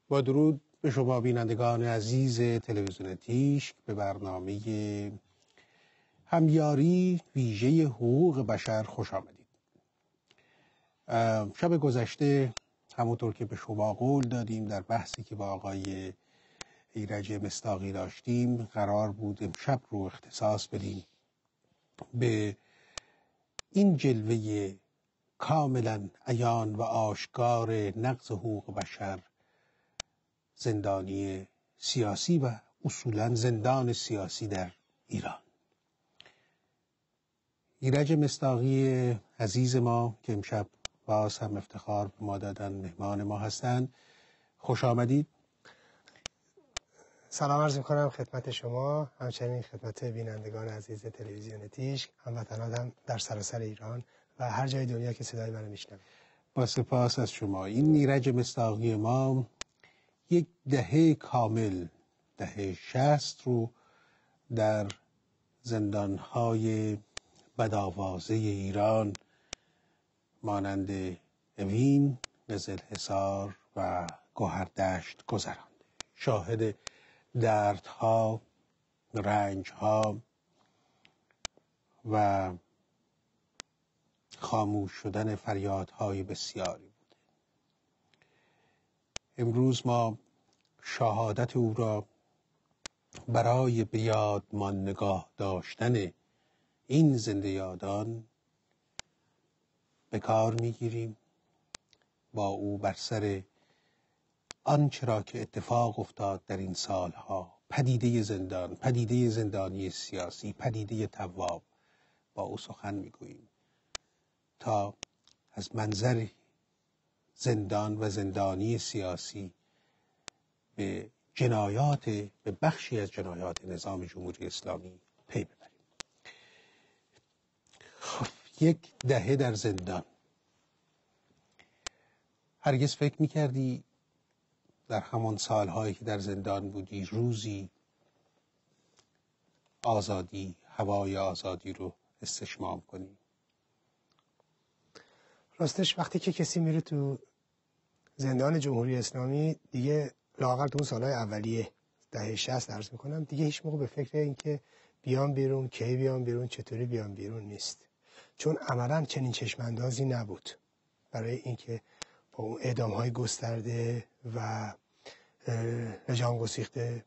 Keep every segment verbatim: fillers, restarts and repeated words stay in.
با درود به شما بینندگان عزیز تلویزیون تیشک، به برنامه همیاری ویژه حقوق بشر خوش آمدید. شب گذشته همونطور که به شما قول دادیم در بحثی که با آقای ایرج مصداقی داشتیم، قرار بود امشب رو اختصاص بدیم به این جلوه کاملا عیان و آشکار نقض حقوق بشر، زندانی سیاسی و اصولا زندان سیاسی در ایران. ایرج مصداقی عزیز ما که امشب باز هم افتخار به ما دادن مهمان ما هستند، خوش آمدید. سلام عرض می‌کنم خدمت شما، همچنین خدمت بینندگان عزیز تلویزیون تیشک، هموطنانم در سراسر ایران و هر جای دنیا که صدای منو میشنوه. با سپاس از شما. این ایرج مصداقی ما یک دهه کامل، دهه شصت رو در زندان‌های بدآوازه ایران مانند اوین، قزلحصار و گوهردشت گذرانده. شاهد دردها، رنجها و خاموش شدن فریادهای بسیاری بوده. امروز ما شهادت او را برای به یادمان نگاه داشتن این زنده یادان به کار میگیریم، با او بر سر آنچه را که اتفاق افتاد در این سالها، پدیده زندان، پدیده زندانی سیاسی، پدیده تواب، با او سخن میگوییم تا از منظر زندان و زندانی سیاسی به جنایات، به بخشی از جنایات نظام جمهوری اسلامی پی ببریم. خب، یک دهه در زندان. هرگز فکر میکردی در همان سالهایی که در زندان بودی روزی آزادی، هوای آزادی رو استشمام کنی؟ راستش وقتی که کسی میره تو زندان جمهوری اسلامی دیگه، لااقل تو اون سالهای اولیه دهه شصت عرض میکنم، دیگه هیچ موقع به فکر این که بیام بیرون، کی بیام بیرون، چطوری بیام بیرون نیست. چون عملا چنین چشماندازی نبود برای اینکه با اون اعدام‌های گسترده و لجام گسیخته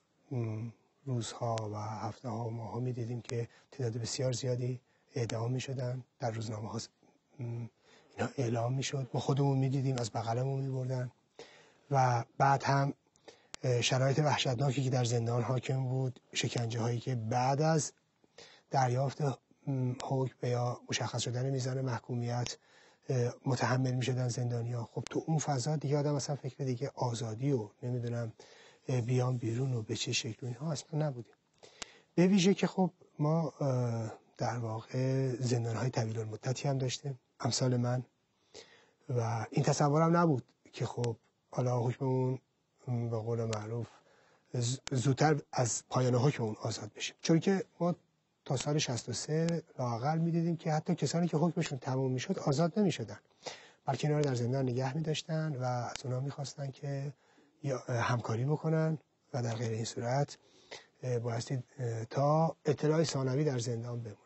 روزها و هفته ها و ماه ها می دیدیم که تعداد بسیار زیادی اعدام می شدن. در روزنامه ها اینا اعلام می شد، ما خودمون می دیدیم، از بغلمون می بردن. و بعد هم شرایط وحشتناکی که در زندان حاکم بود، شکنجه هایی که بعد از دریافت حکم یا مشخص شدن میزان محکومیت متحمل می شدن زندانیا. خب تو اون فضا دیگه آدم اصلا فکر دیگه آزادی و نمیدونم بیام بیرون و به چه شکل اینها اصلا نبودیم. به ویژه که خب ما در واقع زندانهای طویل المدتی هم داشتیم، امثال من، و این تصورم نبود که خب حالا حکممون به قول معروف زودتر از پایان حکممون آزاد بشیم. چون که ما تا سال شصت و سه لااقل می‌دیدیم که حتی کسانی که حکمشون تمام میشد آزاد نمی‌شدن، بلکه اینا رو در زندان نگه می‌داشتن و از اونها می‌خواستن که همکاری بکنن و در غیر این صورت بایستی تا اطلاع ثانوی در زندان بمونن.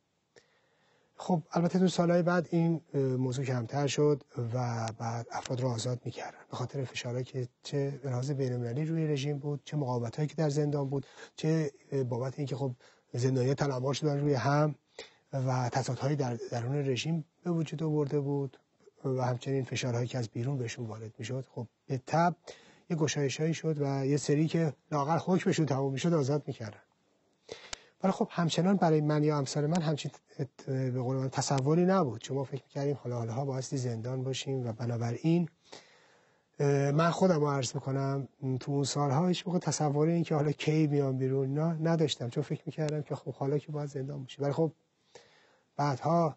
خب البته تو سالهای بعد این موضوع کمتر شد و بعد افراد رو آزاد می‌کردن به خاطر فشارهایی که چه به لحاظ بین‌المللی روی رژیم بود، چه مقاومتایی که در زندان بود، چه بابت اینکه خب زندانیان تلمبار شدن روی هم و تضادهای در درون رژیم به وجود آورده بود و همچنین فشارهایی که از بیرون بهشون وارد میشد. خب به تبع یه گشایشایی شد و یه سری که لااقل حکمشون تموم میشد آزاد میکردن. ولی خب همچنان برای من یا امثال من همچین به قول من تصوری نبود، چون ما فکر میکردیم حالا حالا بایستی زندان باشیم و بنابراین من خودم رو عرض میکنم تو اون سالها هیچ موقع تصوری این که حالا کی بیام بیرون نه نداشتم، چون فکر میکردم که خب حالا که باید زندان باشی. ولی خب بعدها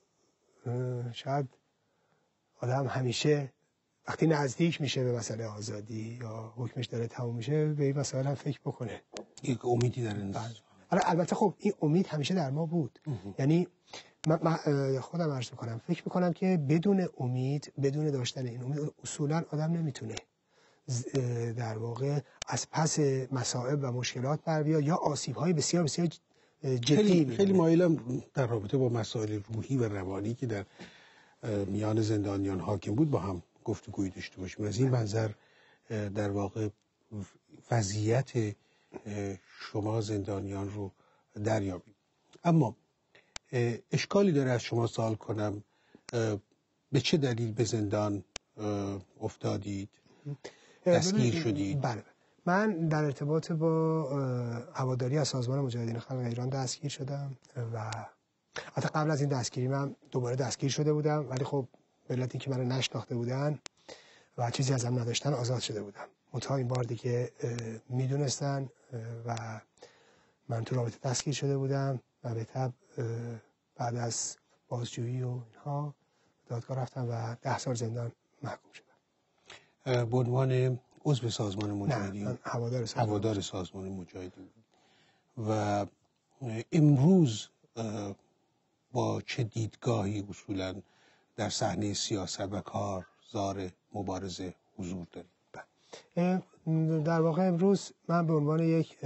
شاید آدم همیشه وقتی نزدیک میشه به مسئله آزادی یا حکمش داره تموم میشه به این مسئله هم فکر بکنه، یک امیدی در این البته خب این امید همیشه در ما بود. یعنی من خودم عرض میکنم فکر میکنم که بدون امید، بدون داشتن این امید، اصولا آدم نمیتونه در واقع از پس مصائب و مشکلات بر بیاد یا آسیب‌های بسیار بسیار جدی. خیلی, خیلی مایلم در رابطه با مسائل روحی و روانی که در میان زندانیان حاکم بود با هم گفتگوی داشته باشیم. از این منظر در واقع وضعیت شما زندانیان رو دریابیم. اما اشکالی داره از شما سوال کنم، به چه دلیل به زندان افتادید؟ دستگیر شدید؟ بله، من در ارتباط با هواداری از سازمان مجاهدین خلق ایران دستگیر شدم و حتی قبل از این دستگیری من دوباره دستگیر شده بودم، ولی خب به علت اینکه منو نشناخته بودن و چیزی ازم نداشتن آزاد شده بودم. منتها این بار دیگه میدونستن و من تو رابطه دستگیر شده بودم و به تبع بعد از بازجویی و اینها دادگاه رفتم و ده سال زندان محکوم شدم. به عنوان عضو سازمان مجاهدین؟ نه، هوادار سازمان, هوادار سازمان مجاهدین. و امروز با چه دیدگاهی اصولا در صحنه سیاست و کارزار مبارزه حضور دارید؟ در واقع امروز من به عنوان یک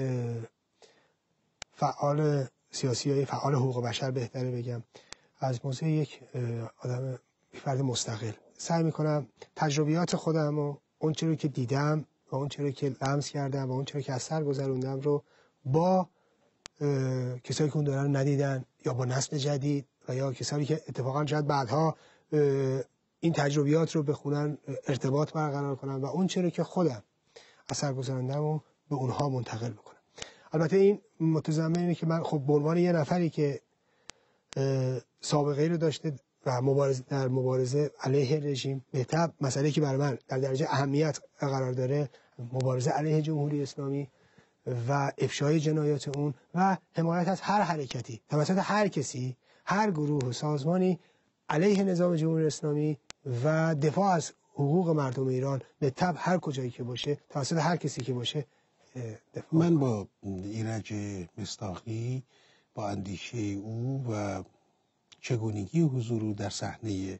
فعال سیاسی یا فعال حقوق بشر بهتره بگم، از موضوع یک آدم فرد مستقل سعی میکنم تجربیات خودم و اون چیزی که دیدم و اون چیزی که لمس کردم و اون چیزی که از سر گذروندم رو با کسایی که اون دوران رو ندیدن یا با نسل جدید و یا کسایی که اتفاقا شاید بعدها این تجربیات رو بخونن ارتباط برقرار کنن و اون چیزی که خودم از سر گذروندم رو به اونها منتقل بکنم. البته این متضمن اینه که من خب به عنوان یه نفری که سابقه رو داشته و مبارزه در مبارزه علیه رژیم، به طب مسئله که برای من در درجه اهمیت قرار داره مبارزه علیه جمهوری اسلامی و افشای جنایات اون و حمایت از هر حرکتی توسط هر کسی، هر گروه و سازمانی علیه نظام جمهوری اسلامی و دفاع از حقوق مردم ایران به طب هر کجایی که باشه توسط هر کسی که باشه دفاع. من با ایرج مصداقی با اندیشه او و چگونگی حضور او در صحنه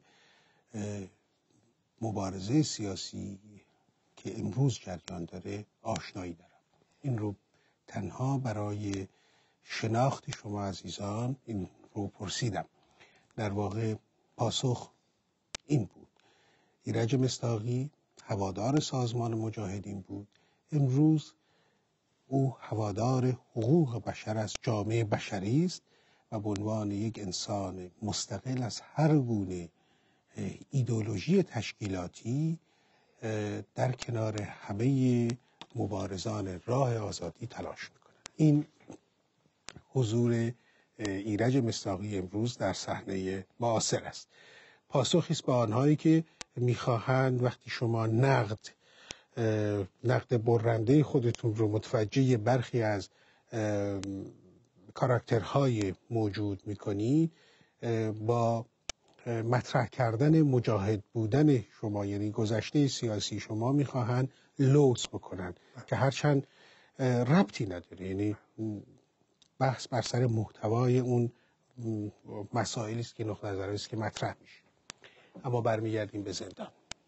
مبارزه سیاسی که امروز جریان داره آشنایی دارم. این رو تنها برای شناخت شما عزیزان این رو پرسیدم. در واقع پاسخ این بود: ایرج مصداقی هوادار سازمان مجاهدین بود، امروز او هوادار حقوق بشر از جامعه بشری است و به عنوان یک انسان مستقل از هر گونه ایدئولوژی تشکیلاتی در کنار همه مبارزان راه آزادی تلاش میکنه. این حضور ایرج مصداقی امروز در صحنه معاصر است. پاسخی است به آنهایی که میخواهند وقتی شما نقد نقد برنده خودتون رو متوجه برخی از کاراکترهای موجود میکنید، با مطرح کردن مجاهد بودن شما یعنی گذشته سیاسی شما میخواهند لوث بکنن که هرچند ربطی نداره، یعنی بحث بر سر محتوای اون مسائلی است که نقطه نظری است که مطرح میشه. اما برمیگردیم به زندان.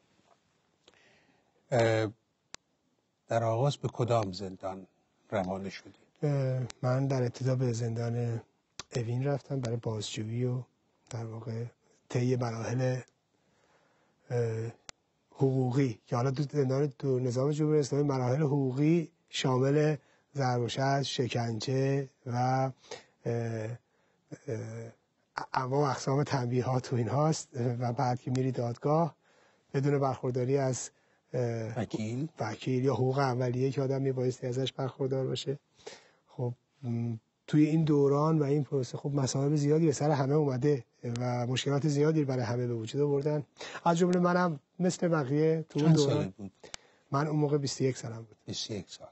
در آغاز به کدام زندان روانه شدید؟ من در ابتدا به زندان اوین رفتم برای بازجویی و در واقع طی مراحل حقوقی که حالا تو زندان تو نظام جمهوری اسلامی مراحل حقوقی شامل ضرب و شتم، شکنجه و انواع اقسام تنبیهات و این هاست و بعد که میری دادگاه بدون برخورداری از وکیل وکیل یا حقوق اولیه که آدم میبایستی ازش برخوردار باشه. خب توی این دوران و این پروسه خب مسائل زیادی به سر همه اومده و مشکلات زیادی برای همه به وجود آوردن، از جمله منم مثل بقیه تو اون دوران. بود؟ من اون موقع بیست و یک سالم بود. بیست و یک سال.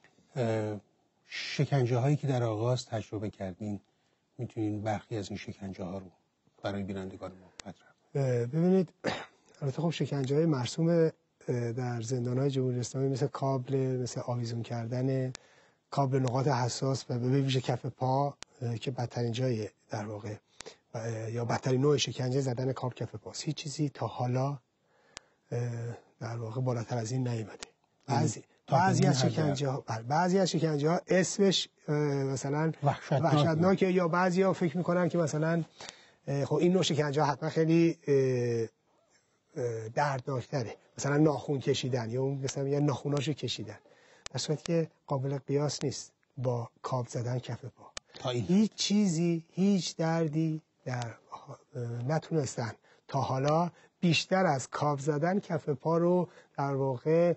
شکنجه هایی که در آغاز تجربه کردین میتونین برخی از این شکنجه ها رو برای بینندگان ما مطرح؟ ببینید البته خب شکنجه های مرسوم در زندان های جمهوری اسلامی مثل کابل، مثل آویزون کردن کابل نقاط حساس و به ویژه کف پا که بدترین جای در واقع یا بدترین نوع شکنجه زدن کابل کف پاست. هیچ چیزی تا حالا در واقع بالاتر از این نیامده بعضی بعضی از شکنجه ها بعضی از شکنجه ها اسمش مثلا وحشتناکه، یا بعضی ها فکر میکنن که مثلا خب این نوع شکنجه ها حتما خیلی دردناکتره، مثلا ناخون کشیدن یا اون مثلا میگن ناخوناشو کشیدن، در صورتی که قابل قیاس نیست با کاب زدن کف پا. هیچ چیزی، هیچ دردی در نتونستن تا حالا بیشتر از کاب زدن کف پا رو در واقع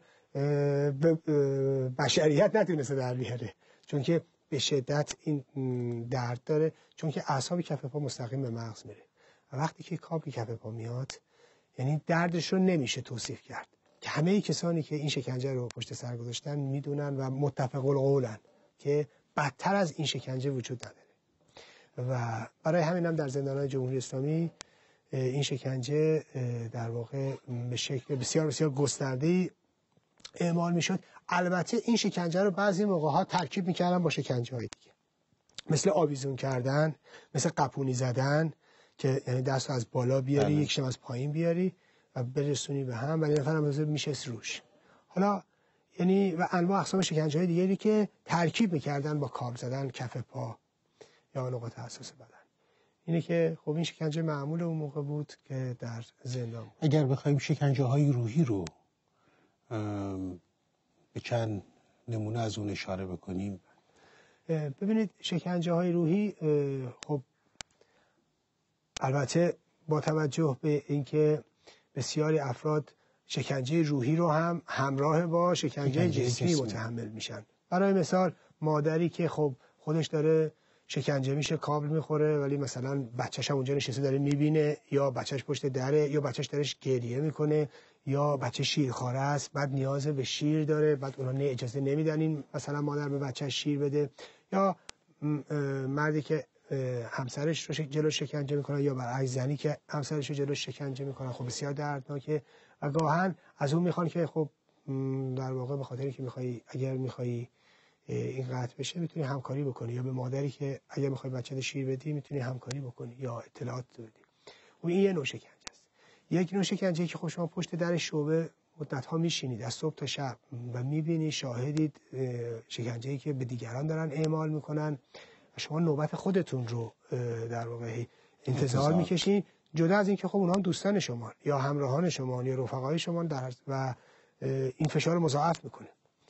بشریت نتونسته در بیاره، چون که به شدت این درد داره، چون که اعصاب کف پا مستقیم به مغز میره و وقتی که کاب کف پا میاد یعنی دردش رو نمیشه توصیف کرد، که همه کسانی که این شکنجه رو پشت سر گذاشتن میدونن و متفق القولن که بدتر از این شکنجه وجود نداره. و برای همین هم در زندان‌های جمهوری اسلامی این شکنجه در واقع به شکل بسیار بسیار گسترده‌ای اعمال میشد. البته این شکنجه رو بعضی موقع‌ها ترکیب میکردن با شکنجه‌های دیگه، مثل آویزون کردن، مثل قپونی زدن که یعنی دست از بالا بیاری یک شم از پایین بیاری و برسونی به هم، ولی نفر هم میشست روش. حالا یعنی و انواع اقسام شکنجه‌های دیگری که ترکیب میکردن با کاب زدن کف پا یا نقاط حساس بدن. اینه که خب این شکنجه معمول اون موقع بود که در زندان بود. اگر بخوایم شکنجه‌های روحی رو به چند نمونه از اون اشاره بکنیم. ببینید شکنجه‌های روحی خب البته با توجه به اینکه بسیاری افراد شکنجه روحی رو هم همراه با شکنجه جسمی متحمل میشن. برای مثال مادری که خب خودش داره شکنجه میشه، کابل میخوره، ولی مثلا بچه‌ش هم اونجا نشسته داره میبینه، یا بچه‌ش پشت دره، یا بچه‌ش داره گریه میکنه، یا بچه شیرخواره است بعد نیاز به شیر داره، بعد اونا نه اجازه نمیدن این مثلا مادر به بچه‌ش شیر بده، یا مردی که همسرش رو جلو شکنجه میکنه، یا برعکس زنی که همسرش رو جلو شکنجه میکنه. خب بسیار دردناکه و گاهن از اون میخوان که خب در واقع به خاطری که میخوای اگر میخوای این قطع بشه میتونی همکاری بکنی، یا به مادری که اگر میخوای بچه‌ت شیر بدی میتونی همکاری بکنی یا اطلاعات بدی. و این یه نوع شکنجه است. یک نوع شکنجه که خب شما پشت در شعبه مدت‌ها میشینید از صبح تا شب و میبینی شاهدید شکنجه‌ای که به دیگران دارن اعمال میکنن و شما نوبت خودتون رو در واقع انتظار میکشین، جدا از اینکه خب اونها دوستان شما یا همراهان شما یا رفقای شما در و این فشار رو مضاعف میکنه.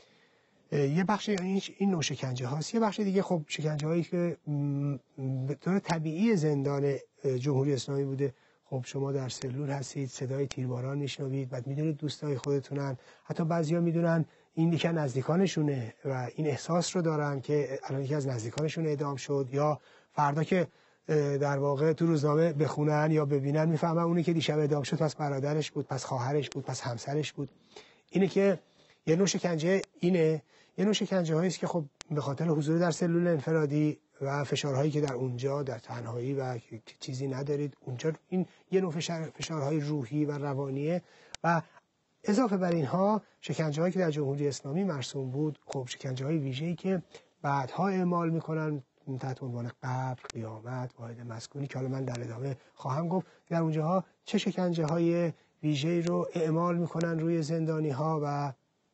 یه بخش این این نوع شکنجه هاست. یه بخش دیگه خب شکنجه هایی که به طور طبیعی زندان جمهوری اسلامی بوده. خب شما در سلول هستید، صدای تیرباران میشنوید، بعد میدونید دوستای خودتونن، حتی بعضیا میدونن این یکی از نزدیکانشونه و این احساس رو دارن که الان یکی از نزدیکانشون اعدام شد، یا فردا که در واقع تو روزنامه بخونن یا ببینن میفهمن اونی که دیشب اعدام شد پس برادرش بود، پس خواهرش بود، پس همسرش بود. اینه که یه نوع شکنجه اینه. یه نوع شکنجه هایی است که خب به خاطر حضور در سلول انفرادی و فشارهایی که در اونجا در تنهایی و چیزی ندارید اونجا، این یه نوع فشار فشارهای روحی و روانیه. و اضافه بر اینها شکنجه هایی که در جمهوری اسلامی مرسوم بود، خب شکنجه های ویژه‌ای که بعدها اعمال میکنن تحت عنوان قبر، قیامت، واحد مسکونی که حالا من در ادامه خواهم گفت در اونجاها چه شکنجه های ویژه‌ای رو اعمال میکنن روی زندانی ها و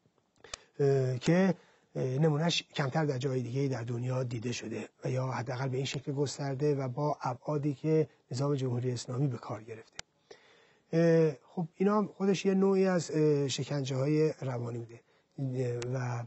که نمونهش کمتر در جای دیگه در دنیا دیده شده و یا حداقل به این شکل گسترده و با ابعادی که نظام جمهوری اسلامی به کار گرفته. خب اینا خودش یه نوعی از شکنجه های روانی بوده و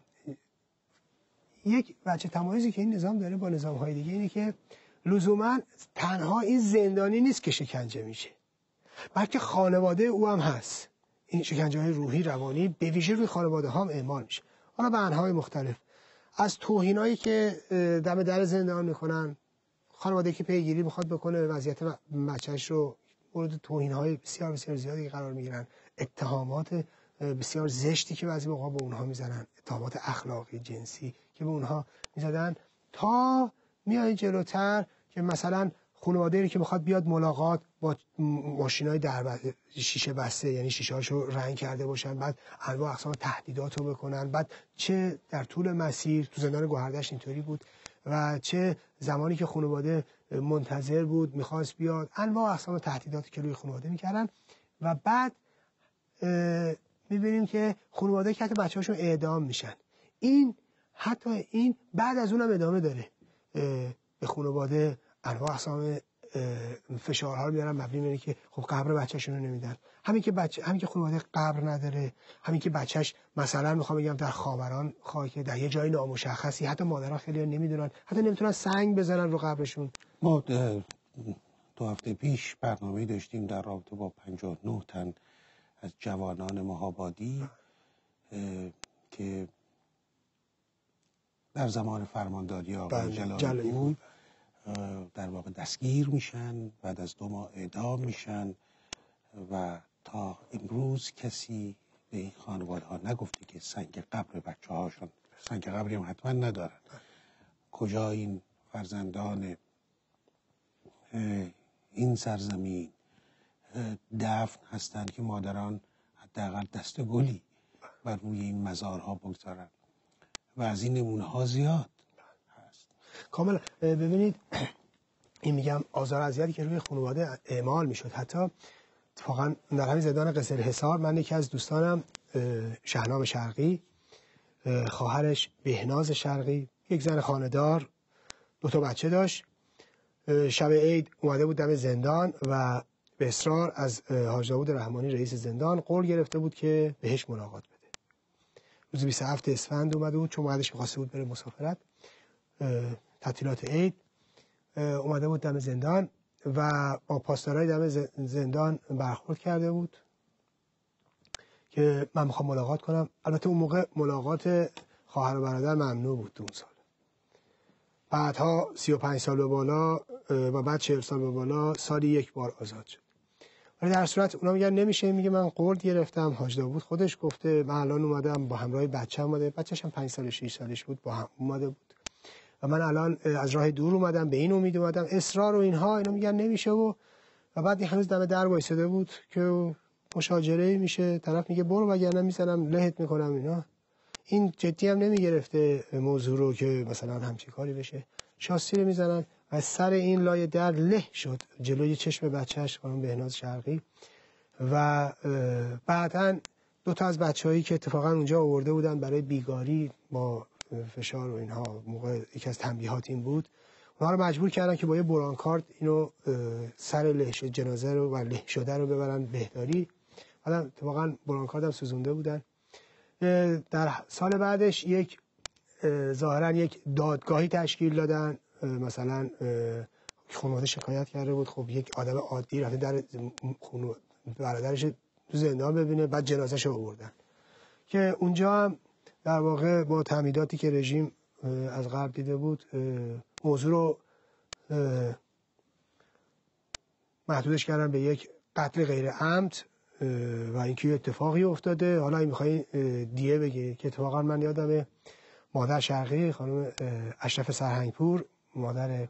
یک وجه تمایزی که این نظام داره با نظام های دیگه اینه که لزوما تنها این زندانی نیست که شکنجه میشه، بلکه خانواده او هم هست. این شکنجه های روحی روانی به ویژه روی خانواده ها هم اعمال میشه، حالا به انواع مختلف، از توهینایی که دم در زندان میکنن، خانواده که پیگیری میخواد بکنه وضعیت بچه‌ش رو مورد توهین‌های بسیار بسیار زیادی قرار میگیرن، اتهامات بسیار زشتی که بعضی موقع به اونها میزنن، اتهامات اخلاقی جنسی که به اونها میزدن، تا میای جلوتر که مثلا خانواده‌ای که میخواد بیاد ملاقات با ماشینای در شیشه بسته، یعنی شیشه‌هاشو رنگ کرده باشن، بعد انواع اقسام تهدیدات رو بکنن، بعد چه در طول مسیر تو زندان گوهردشت اینطوری بود و چه زمانی که خانواده منتظر بود میخواست بیاد، انواع اقسام تهدیداتی که روی خانواده میکردن و بعد میبینیم که خانواده که حتی بچه‌هاشون اعدام میشن. این حتی این بعد از اونم ادامه داره، به خانواده انواع اقسام فشارها رو میارن مبنی بر که خب قبر بچه‌شون رو نمیدن. همین که بچه همین که خانواده قبر نداره، همین که بچهش مثلا میخوام بگم در خاوران خاک در یه جای نامشخصی، حتی مادرها خیلی نمیدونن، حتی نمیتونن سنگ بزنن رو قبرشون. ما دو هفته پیش برنامه داشتیم در رابطه با پنجاه و نه تن از جوانان مهابادی که در زمان فرمانداری آقای جلالی بود در واقع دستگیر میشن، بعد از دو ماه اعدام میشن و تا امروز کسی به این خانواده ها نگفته که سنگ قبر بچه هاشون، سنگ قبری هم حتما ندارن، کجا این فرزندان این سرزمین دفن هستند که مادران حداقل دست گلی بر روی این مزارها بگذارن و از این نمونه ها زیاد هست. کاملا. ببینید این میگم آزار اذیتی که روی خانواده اعمال میشد، حتی اتفاقا در همین زندان قصر حصار من یکی از دوستانم شهنام شرقی، خواهرش بهناز شرقی، یک زن خانه‌دار، دو تا بچه داشت، شب عید اومده بود دم زندان و به اصرار از حاج داوود رحمانی رئیس زندان قول گرفته بود که بهش ملاقات بده. روز بیست و هفتم اسفند اومده بود چون بعدش می‌خواسته بود بره مسافرت تعطیلات عید، اومده بود دم زندان و با پاسدارای دم زندان برخورد کرده بود که من میخوام ملاقات کنم. البته اون موقع ملاقات خواهر و برادر ممنوع بود تو اون سال. بعدها سی و پنج سال به بالا و بعد چهل سال به بالا سالی یک بار آزاد شد. ولی در صورت اونا میگن نمیشه، میگه من قول گرفتم، حاج داوود خودش گفته، من الان اومدم با همراه بچه‌م اومده، بچه‌ش هم پنج سال شش سالش بود، با هم اومده بود و من الان از راه دور اومدم، به این امید اومدم، اصرار و اینها، اینا میگن نمیشه و و بعد این هنوز دم در وایساده بود که مشاجره میشه، طرف میگه برو وگرنه میزنم لهت میکنم اینا. این جدی هم نمیگرفته موضوع رو که مثلا همچین کاری بشه، شاسی رو میزنن و سر این لایه در له شد جلوی چشم بچهش خانم بهناز شرقی و بعداً دو تا از بچه‌هایی که اتفاقا اونجا آورده بودن برای بیگاری با فشار و اینها، موقع یکی از تنبیهات این بود، اونها رو مجبور کردن که با یه برانکارد اینو سر له جنازه رو و له شده رو ببرن بهداری. بعدم اتفاقا برانکارد هم سوزونده بودن. در سال بعدش یک ظاهرا یک دادگاهی تشکیل دادن، مثلا خانواده شکایت کرده بود، خب یک آدم عادی رفته در برادرش تو زندان ببینه، بعد جنازه‌ش رو آوردن که اونجا هم در واقع با تمهیداتی که رژیم از قبل دیده بود موضوع رو محدودش کردن به یک قتل غیر عمد و اینکه اتفاقی افتاده. حالا این میخوای دیه بگی که اتفاقا من یادمه مادر شرقی خانم اشرف سرهنگپور، مادر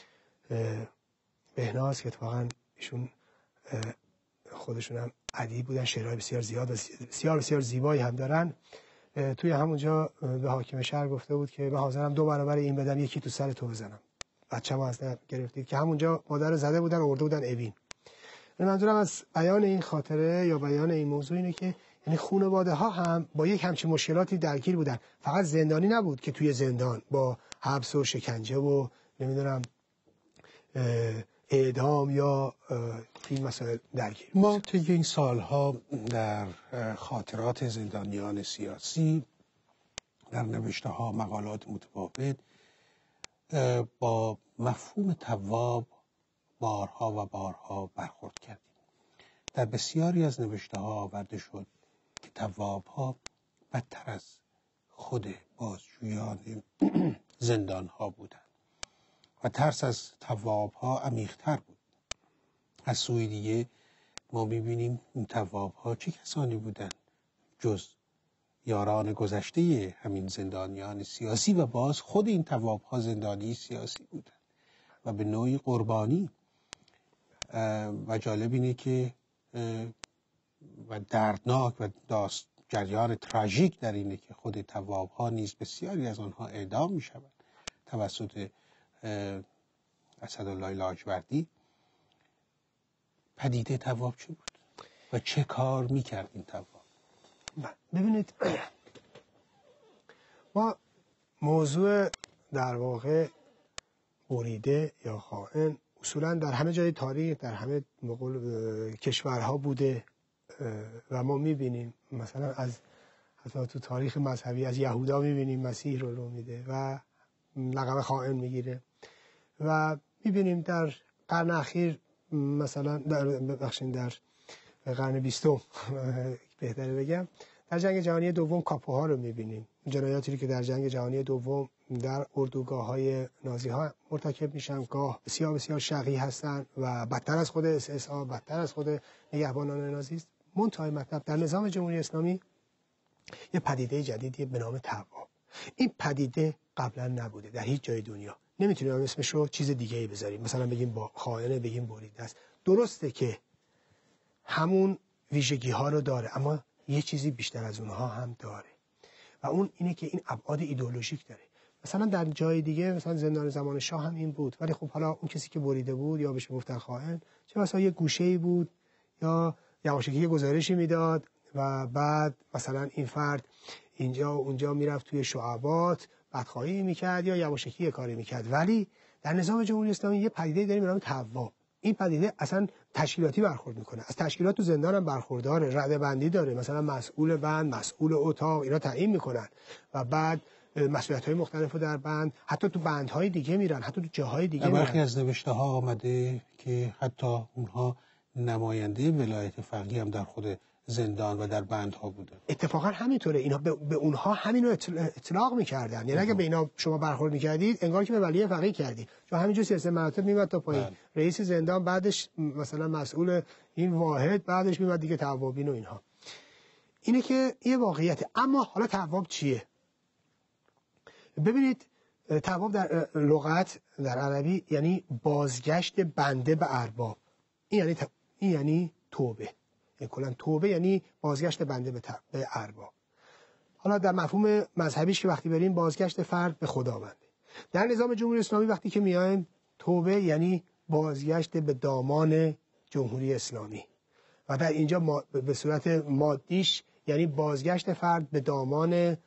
بهناز که اتفاقا ایشون خودشون هم ادیب بودن، شعرهای بسیار زیاد و بسیار بسیار زیبایی هم دارن، توی همونجا به حاکم شهر گفته بود که من حاضرم دو برابر این بدم، یکی تو سر تو بزنم، بچه‌مو از دست گرفتید، که همونجا مادر رو زده بودن آورده بودن اوین. منظورم از بیان این خاطره یا بیان این موضوع اینه که یعنی خانواده ها هم با یک همچین مشکلاتی درگیر بودن، فقط زندانی نبود که توی زندان با حبس و شکنجه و نمیدونم اعدام یا این مسائل درگیر بود. ما طی این سالها در خاطرات زندانیان سیاسی در نوشته ها مقالات متفاوت با مفهوم تواب بارها و بارها برخورد کردیم. در بسیاری از نوشته ها آورده شد که تواب ها بدتر از خود بازجویان زندان ها بودند و ترس از تواب ها عمیق‌تر بود. از سوی دیگه ما می‌بینیم این تواب ها چه کسانی بودند جز یاران گذشته همین زندانیان سیاسی و باز خود این تواب ها زندانی سیاسی بودند و به نوعی قربانی. و جالب اینه که و دردناک و داست جریان تراژیک در اینه که خود تواب ها نیز بسیاری از آنها اعدام می شوند توسط اسدالله لاجوردی. پدیده تواب چه بود و چه کار می کرد این تواب؟ ببینید ما موضوع در واقع بریده یا خائن اصولا در همه جای تاریخ در همه کشورها بوده و ما میبینیم مثلا از حتی تو تاریخ مذهبی از یهودا میبینیم مسیح رو لو میده و لقب خائن میگیره و میبینیم در قرن اخیر مثلا در بخشین در قرن بیستم بهتره بگم در جنگ جهانی دوم کاپوها رو میبینیم، جنایاتی که در جنگ جهانی دوم در اردوگاه های نازی ها مرتکب میشن، گاه بسیار بسیار شقی هستن و بدتر از خود اس اس آ، بدتر از خود نگهبانان نازی است. منتهای مطلب در نظام جمهوری اسلامی یه پدیده جدیدی به نام تواب. این پدیده قبلا نبوده در هیچ جای دنیا. نمیتونیم اسمش رو چیز دیگه ای بذاریم، مثلا بگیم با خائنه، بگیم بریده است. درسته که همون ویژگی ها رو داره اما یه چیزی بیشتر از اونها هم داره و اون اینه که این ابعاد ایدئولوژیک داره. مثلا در جای دیگه مثلا زندان زمان شاه هم این بود، ولی خب حالا اون کسی که بریده بود یا بهش گفتن خائن چه مثلا یه گوشه‌ای بود یا یواشکی گزارشی میداد و بعد مثلا این فرد اینجا اونجا میرفت توی شعبات بدخواهی میکرد یا یواشکی کاری میکرد. ولی در نظام جمهوری اسلامی یه پدیده داریم به نام تواب. این پدیده اصلا تشکیلاتی برخورد میکنه، از تشکیلات تو زندان هم برخورداره، رده بندی داره، مثلا مسئول بند، مسئول اتاق اینا تعیین میکنن و بعد مسئولیت‌های مختلف رو در بند، حتی تو بندهای دیگه میرن، حتی تو جاهای دیگه میرن. برخی از نوشته ها آمده که حتی اونها نماینده ولایت فقیه هم در خود زندان و در بندها بوده. اتفاقا همینطوره، اینا به, به اونها همینو اطلاق میکردن. یعنی اگه به اینا شما برخورد میکردید انگار که به ولی فقیه کردید، چون همینجور سلسله مراتب میمد تا پایین. رئیس زندان، بعدش مثلا مسئول این واحد، بعدش میمد دیگه توابین و اینها. اینه که یه واقعیت. اما حالا تواب چیه؟ ببینید تواب در لغت در عربی یعنی بازگشت بنده به ارباب. این یعنی ت... این یعنی توبه. این کلا توبه یعنی بازگشت بنده به, ت... به ارباب. حالا در مفهوم مذهبیش که وقتی بریم بازگشت فرد به خداونده. در نظام جمهوری اسلامی وقتی که میایم توبه یعنی بازگشت به دامان جمهوری اسلامی و در اینجا ما... به صورت مادیش یعنی بازگشت فرد به دامان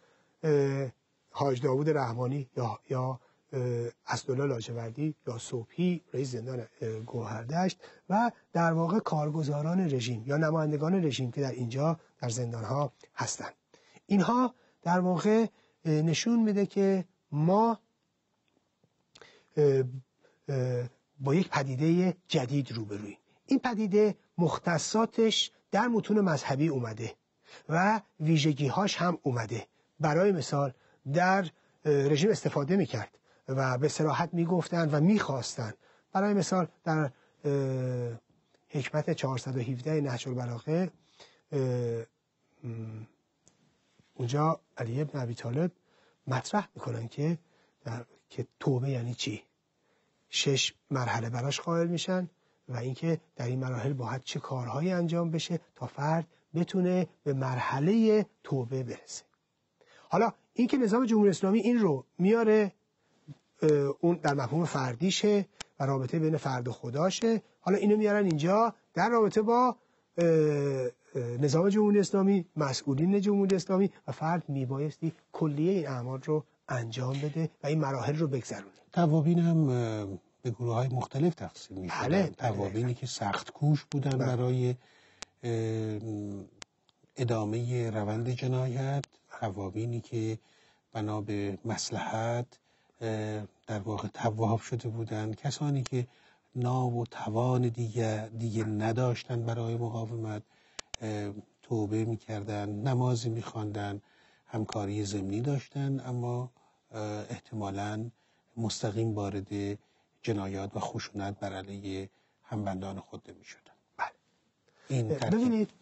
حاج داوود رحمانی یا یا اسدالله لاجوردی یا صبحی رئیس زندان گوهردشت و در واقع کارگزاران رژیم یا نمایندگان رژیم که در اینجا در زندانها هستند. اینها در واقع نشون میده که ما با یک پدیده جدید روبرویم. این پدیده مختصاتش در متون مذهبی اومده و ویژگی‌هاش هم اومده. برای مثال در رژیم استفاده میکرد و به صراحت میگفتن و میخواستن. برای مثال در حکمت چهارصد و هفده نهج البلاغه اونجا علی بن ابی طالب مطرح میکنن که در که توبه یعنی چی؟ شش مرحله براش قائل میشن و اینکه در این مراحل باید چه کارهایی انجام بشه تا فرد بتونه به مرحله توبه برسه. حالا این که نظام جمهوری اسلامی این رو میاره اون در مفهوم فردیشه و رابطه بین فرد و خداشه، حالا اینو میارن اینجا در رابطه با نظام جمهوری اسلامی، مسئولین جمهوری اسلامی و فرد میبایستی کلیه این اعمال رو انجام بده و این مراحل رو بگذرونه. توابین هم به گروه های مختلف تقسیم میشدن. بله، توابینی بله. که سخت کوش بودن بله. برای ادامه روند جنایت، توابینی که بنا به مصلحت در واقع تواب شده بودند، کسانی که ناو و توان دیگه دیگه نداشتن برای مقاومت توبه میکردن، نمازی میخواندن، همکاری ضمنی داشتن، اما احتمالاً مستقیم وارد جنایات و خشونت بر علیه همبندان خود نمیشدن. بله. این ببینید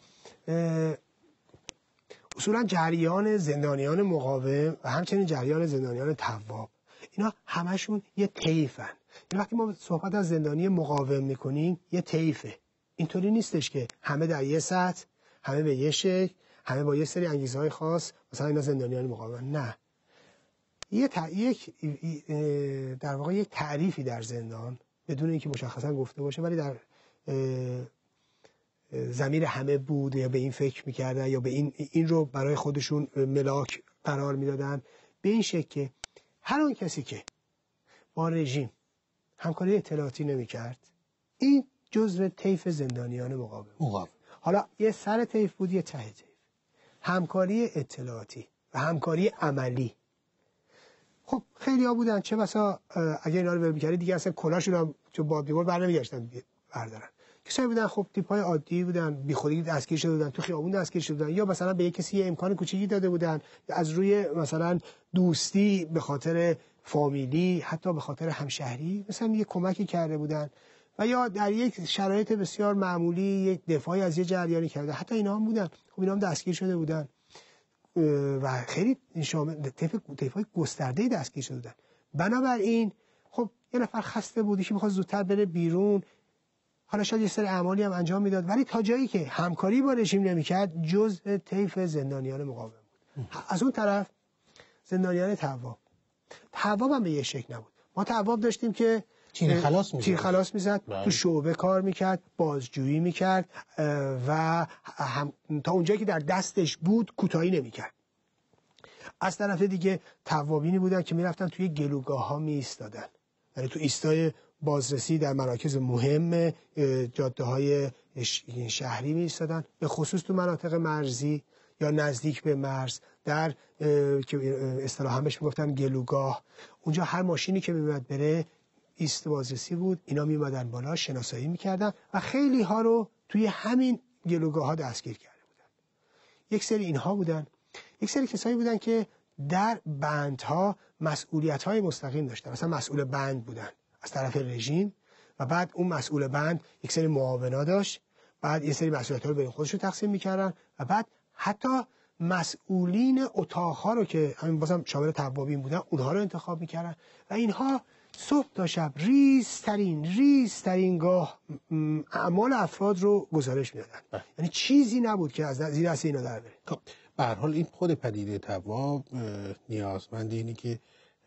اصولا جریان زندانیان مقاوم و همچنین جریان زندانیان تواب اینا همشون یه طیفن. یعنی وقتی ما صحبت از زندانی مقاوم میکنیم یه طیفه. اینطوری نیستش که همه در یه سطح، همه به یه شکل، همه با یه سری انگیزه‌های خاص مثلا اینا زندانیان مقاوم. نه، یه تع... یک در واقع یک تعریفی در زندان بدون اینکه مشخصا گفته باشه ولی در ضمیر همه بود یا به این فکر میکردن یا به این این رو برای خودشون ملاک قرار میدادن، به این شکل که هر اون کسی که با رژیم همکاری اطلاعاتی نمیکرد این جزو طیف زندانیان مقاوم. مقاوم. حالا یه سر طیف بود یه ته طیف. همکاری اطلاعاتی و همکاری عملی. خب خیلی ها بودن، چه بسا اگه اینا رو ول می‌کردی دیگه اصلا کلاشون هم چون باد بیمار بر نمیگشتن بردارن. کسایی بودن خب تیپ‌های عادی بودن، بیخودی دستگیر شده بودن، تو خیابون دستگیر شده بودن، یا مثلا به یک کسی یه امکان کوچیکی داده بودن از روی مثلا دوستی به خاطر فامیلی، حتی به خاطر همشهری مثلا یه کمکی کرده بودن، و یا در یک شرایط بسیار معمولی یک دفاعی از یه جریانی کرده. حتی اینا هم بودن، خب اینا هم دستگیر شده بودن و خیلی شامل طیف‌های گسترده‌ای دستگیر شده بودن. بنابراین خب یه نفر خسته بود که می‌خواد زودتر بره بیرون، حالا شاید یه سری اعمالی هم انجام میداد، ولی تا جایی که همکاری با رژیم نمی‌کرد جزء طیف زندانیان مقاوم بود. از اون طرف زندانیان تواب تواب هم به یه شکل نبود. ما تواب داشتیم که تیر خلاص می‌زد، تیر خلاص می‌زد، تو شعبه کار می‌کرد، بازجویی می‌کرد و هم تا اونجایی که در دستش بود کوتاهی نمی‌کرد. از طرف دیگه توابینی بودن که می‌رفتن توی گلوگاه‌ها می‌ایستادن، یعنی تو ایستای بازرسی در مراکز مهم جاده‌های شهری می‌ایستادن، به خصوص تو مناطق مرزی یا نزدیک به مرز، در که اصطلاحاً بهش میگفتن گلوگاه. اونجا هر ماشینی که می‌اومد بره ایست بازرسی بود، اینا می‌اومدن بالا شناسایی می‌کردن و خیلی ها رو توی همین گلوگاه‌ها دستگیر کرده بودن. یک سری اینها بودن، یک سری کسایی بودن که در بندها مسئولیت‌های مستقیم داشتن، مثلا مسئول بند بودن از طرف رژیم و بعد اون مسئول بند یک سری معاونا داشت، بعد یه سری مسئولیت‌ها رو بین خودشون تقسیم می‌کردن و بعد حتی مسئولین اتاق‌ها رو که همین بازم شامل توابین بودن اونها رو انتخاب می‌کردن و اینها صبح تا شب ریزترین ریزترین گاه اعمال افراد رو گزارش می‌دادن. یعنی چیزی نبود که از زیر دست اینا در بره. خب به هر حال این خود پدیده تواب نیازمند اینه که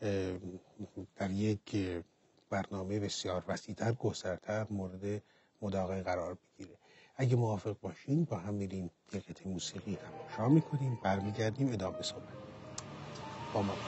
در یک برنامه بسیار وسیع‌تر گسترتر مورد مداقه قرار بگیره. اگه موافق باشین با هم میریم یک قطعه موسیقی تماشا میکنیم، برمیگردیم ادامه صحبت با ما.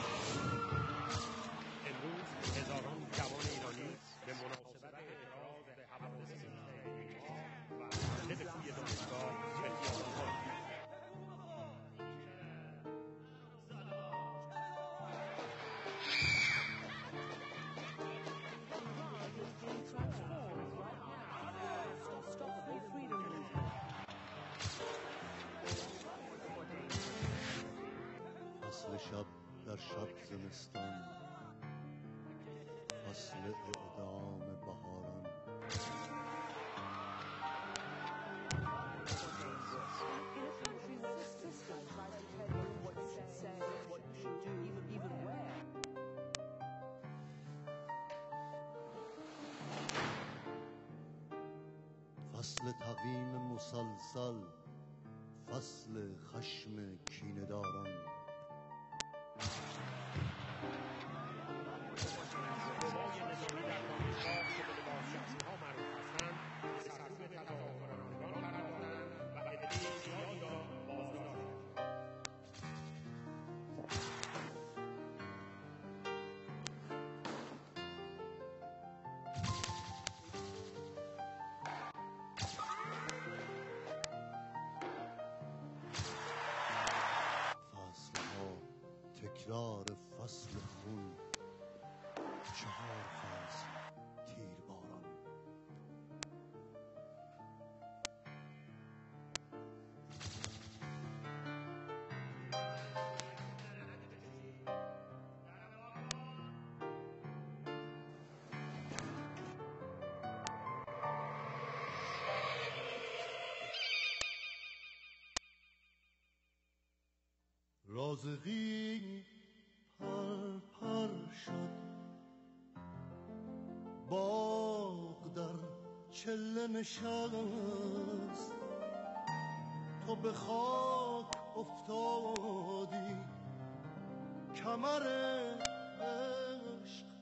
فصل شب در شب زمستان، فصل اعدام بهاران، فصل تقویم مسلسل، فصل خشم کینه‌داران. تکرار فصل خون، چهار فصل تیرباران. رازقی پر پر شد، باغ در چله نشست، تو به خاک افتادی، کمر عشق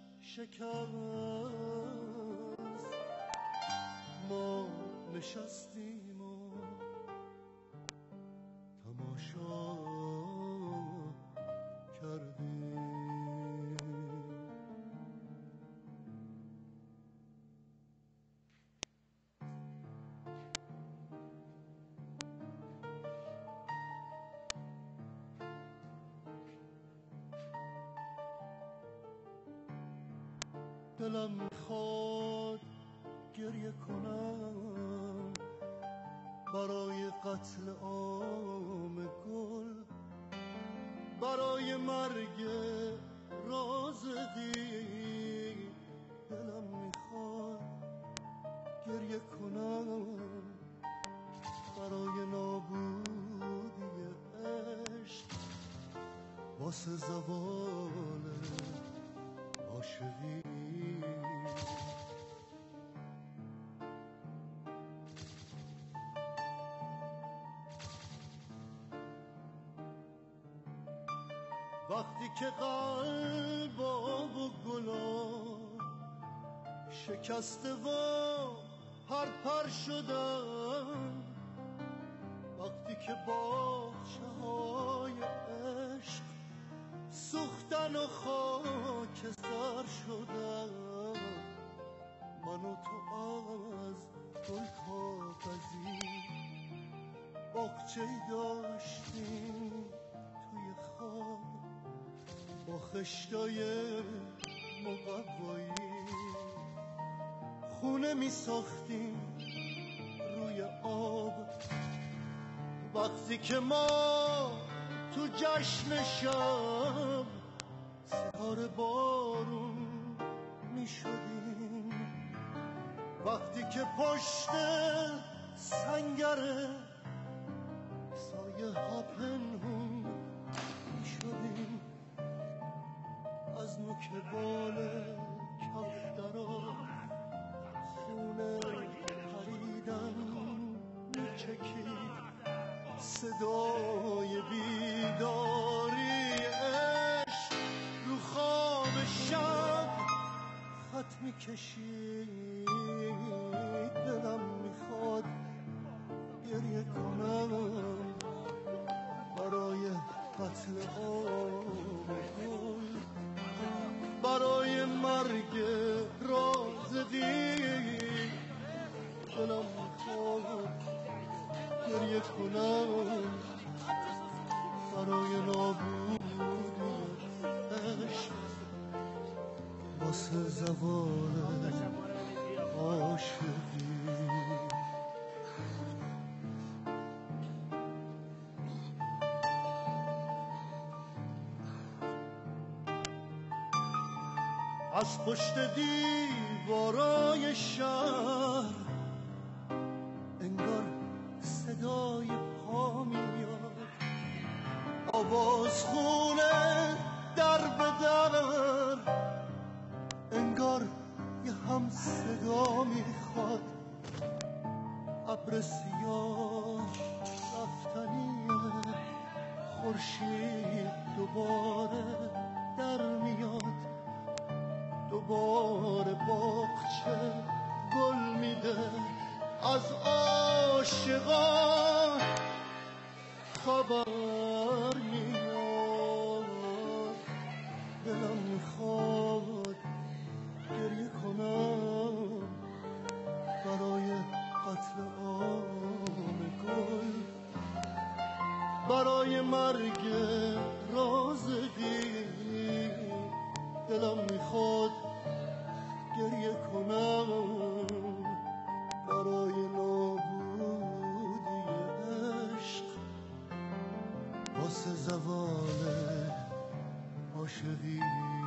شکست. ما نشستیم و دلم میخواد گریه کنم برای قتل عام گل، برای مرگ رازقی. دلم میخواد گریه کنم برای نابودی عشق واسه زوال عاشقی. وقتی که قلبا و گلا شکسته و پرپر شدن، وقتی که باغچه های عشق سوختن و خاکستر شدن، من و تو از گل کاغذی باغچه‌ای داشتیم توی خواب با خشتای مقوایی، خونه می ساختیم روی آب. وقتی که ما تو جشن شب ستاره بارون می شدیم، وقتی که پشت سنگر سایه ها پنهون می شدیم، از نوک بال کفترا خونه پریدن می چکید، صدای بیداری عشق رو خواب شب خط می کشید. دلم میخواد گریه کنم برای قتل عام گل، برای مرگ رازقی. دلم میخواد گریه کنم برای نابودی عشق واسه زوال عاشقی. از پشت دیوارای شهر انگار صدای پا میاد، آواز خونه در به در، انگار یه هم صدا میخواد. ابر سیاه رفتنیه، خورشید دوباره در میاد، دوباره باغچه گل میده، از عاشقان خبر میاد. دلم میخواد گریه کنم برای قتل عام گل، برای مرگ رازقی. دلم میخواد گریه کنم برای نابودی عشق واسه زوال عاشقی.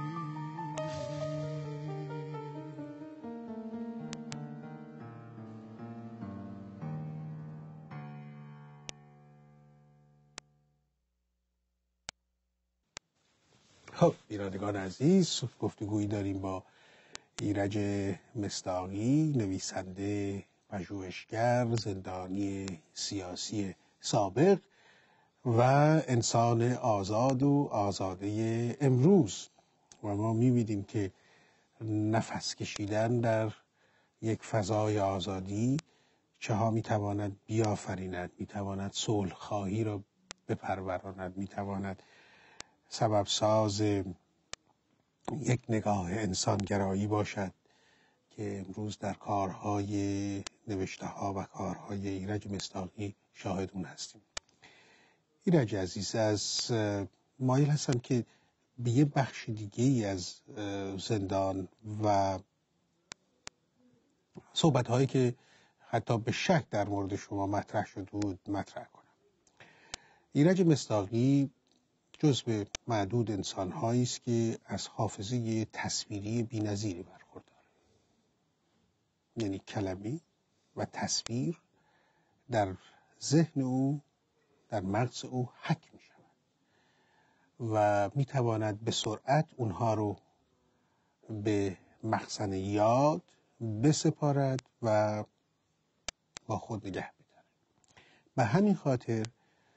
خب بینندگان عزیز، گفتگویی داریم با ایرج مصداقی، نویسنده، پژوهشگر، زندانی سیاسی سابق و انسان آزاد و آزاده امروز. و ما می‌بینیم که نفس کشیدن در یک فضای آزادی چه ها میتواند بیافریند، میتواند صلح خواهی را بپروراند، میتواند سبب ساز یک نگاه انسانگرایی باشد که امروز در کارهای نوشته ها و کارهای ایرج مصداقی شاهد اون هستیم. ایرج عزیز، از مایل هستم که به یه بخش دیگه ای از زندان و صحبت هایی که حتی به شک در مورد شما مطرح شده بود مطرح کنم. ایرج مصداقی جزو معدود انسان هایی است که از حافظه تصویری بی‌نظیری برخورداره. یعنی کلمه و تصویر در ذهن او، در مغز او حک می شود و می تواند به سرعت اونها رو به مخزن یاد بسپارد و با خود نگه بداره. به همین خاطر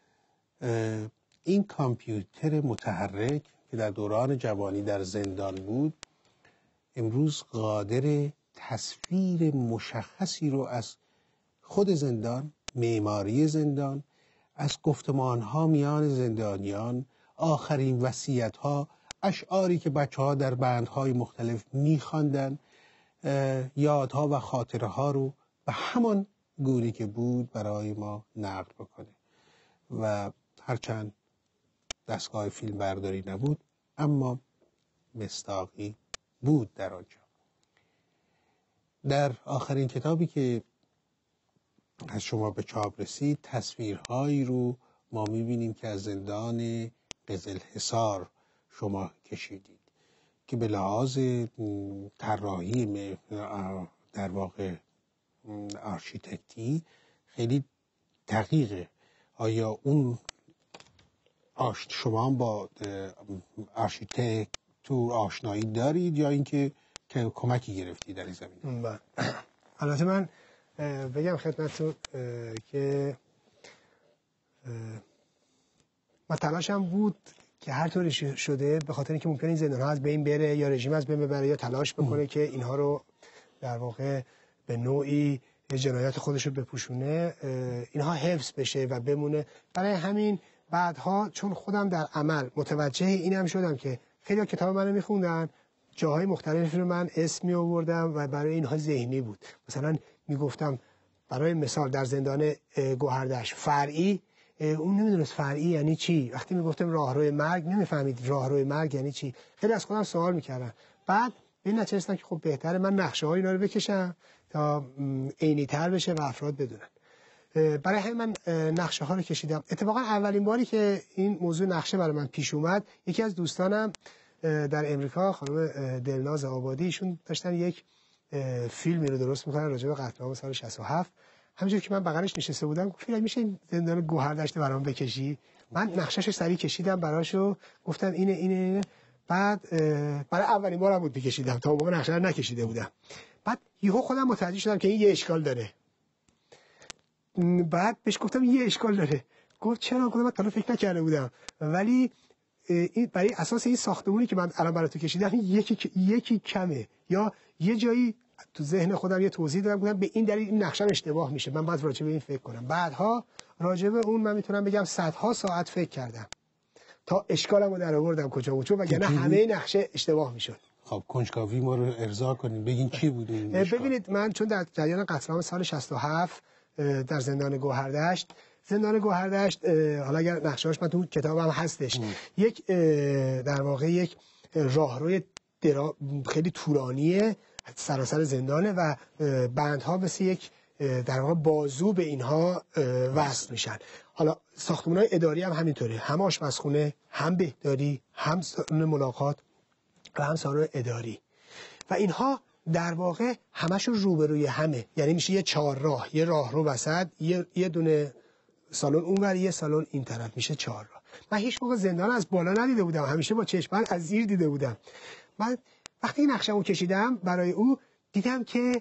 این کامپیوتر متحرک که در دوران جوانی در زندان بود امروز قادر تصویر مشخصی رو از خود زندان، معماری زندان، از گفتمان‌ها میان زندانیان، آخرین وصیت‌ها، اشعاری که بچه‌ها در بندهای مختلف می‌خواندن، یادها و خاطره‌ها رو به همان گونه که بود برای ما نقل بکنه. و هرچند دستگاه فیلم برداری نبود اما مصداقی بود در آنجا. در آخرین کتابی که از شما به چاپ رسید تصویرهایی رو ما میبینیم که از زندان قزلحصار شما کشیدید که به لحاظ طراحی در واقع آرشیتکتی خیلی دقیقه. آیا اون آشت شما هم با آرشیتکتور آشنایی دارید یا اینکه که کمکی گرفتید در این زمینه؟ البته من بگم خدمتتون که من تلاشم بود که هر طوری شده به خاطر اینکه ممکنه این زندان ها از بین بره یا رژیم از بین ببره یا تلاش بکنه که اینها رو در واقع به نوعی جنایات خودش رو بپوشونه، اینها حفظ بشه و بمونه. برای همین بعدها چون خودم در عمل متوجه اینم شدم که خیلی کتاب منو میخوندن، جاهای مختلفی رو من اسم می آوردم و برای اینها ذهنی بود. مثلا میگفتم برای مثال در زندان گوهردشت فرعی، اون نمیدونست فرعی یعنی چی. وقتی میگفتم راهروی مرگ نمیفهمید راهروی مرگ یعنی چی. خیلی از خودم سوال میکردم. بعد به این نتیجه رسیدم که خب بهتره من نقشه های اینا رو بکشم تا عینی تر بشه و افراد بدونن. برای همین من نقشه ها رو کشیدم. اتفاقا اولین باری که این موضوع نقشه برای من پیش اومد یکی از دوستانم در امریکا، خانم دلناز آبادی، ایشون داشتن یک فیلمی رو درست میکنن راجع به قتل عام سال شصت و هفت. همونجوری که من بغلش نشسته بودم گفتم میشه این زندان گوهردشت برام بکشی؟ من نقشه‌شو سریع کشیدم براشو، گفتم اینه اینه اینه. بعد برای اولین بارم بود بکشیدم، تا اون موقع نقشه رو نکشیده بودم. بعد یهو خودم متوجه شدم که این یه اشکال داره. بعد بهش گفتم یه اشکال داره. گفت چرا؟ گفتم من تا فکر نکرده بودم، ولی این برای اساس این ساختمونی که من الان برای تو کشیدم یکی یکی کمه یا یه جایی تو ذهن خودم یه توضیح دادم، گفتم به این دلیل این نقشه اشتباه میشه، من باید راجع به این فکر کنم. بعدها راجع به اون من میتونم بگم صدها ساعت فکر کردم تا اشکالمو در آوردم کجا بود، چون وگرنه همه نقشه اشتباه میشد. خب کنجکاوی ما رو ارضا کنید، بگین چی بود این اشکال؟ ببینید من چون در جریان قتل عام سال شصت و هفت در زندان گوهردشت زندان گوهردشت حالا اگر نقشه‌اش من تو کتابم هستش ام. یک در واقع یک راهروی خیلی طولانیه سراسر زندانه و بندها مثل یک در واقع بازو به اینها وصل میشن. حالا ساختمان‌های اداری هم همینطوره، هم آشپزخونه، هم بهداری، هم سالن ملاقات و هم سالن اداری و اینها در واقع همشون روبروی همه. یعنی میشه یه چهار راه، یه راهرو وسط، یه یه دونه سالن اونور، یه سالن این طرف، میشه چهار راه. من هیچ موقع زندان از بالا ندیده بودم، همیشه با چشمم از زیر دیده بودم. من وقتی نقشه‌مو کشیدم برای او دیدم که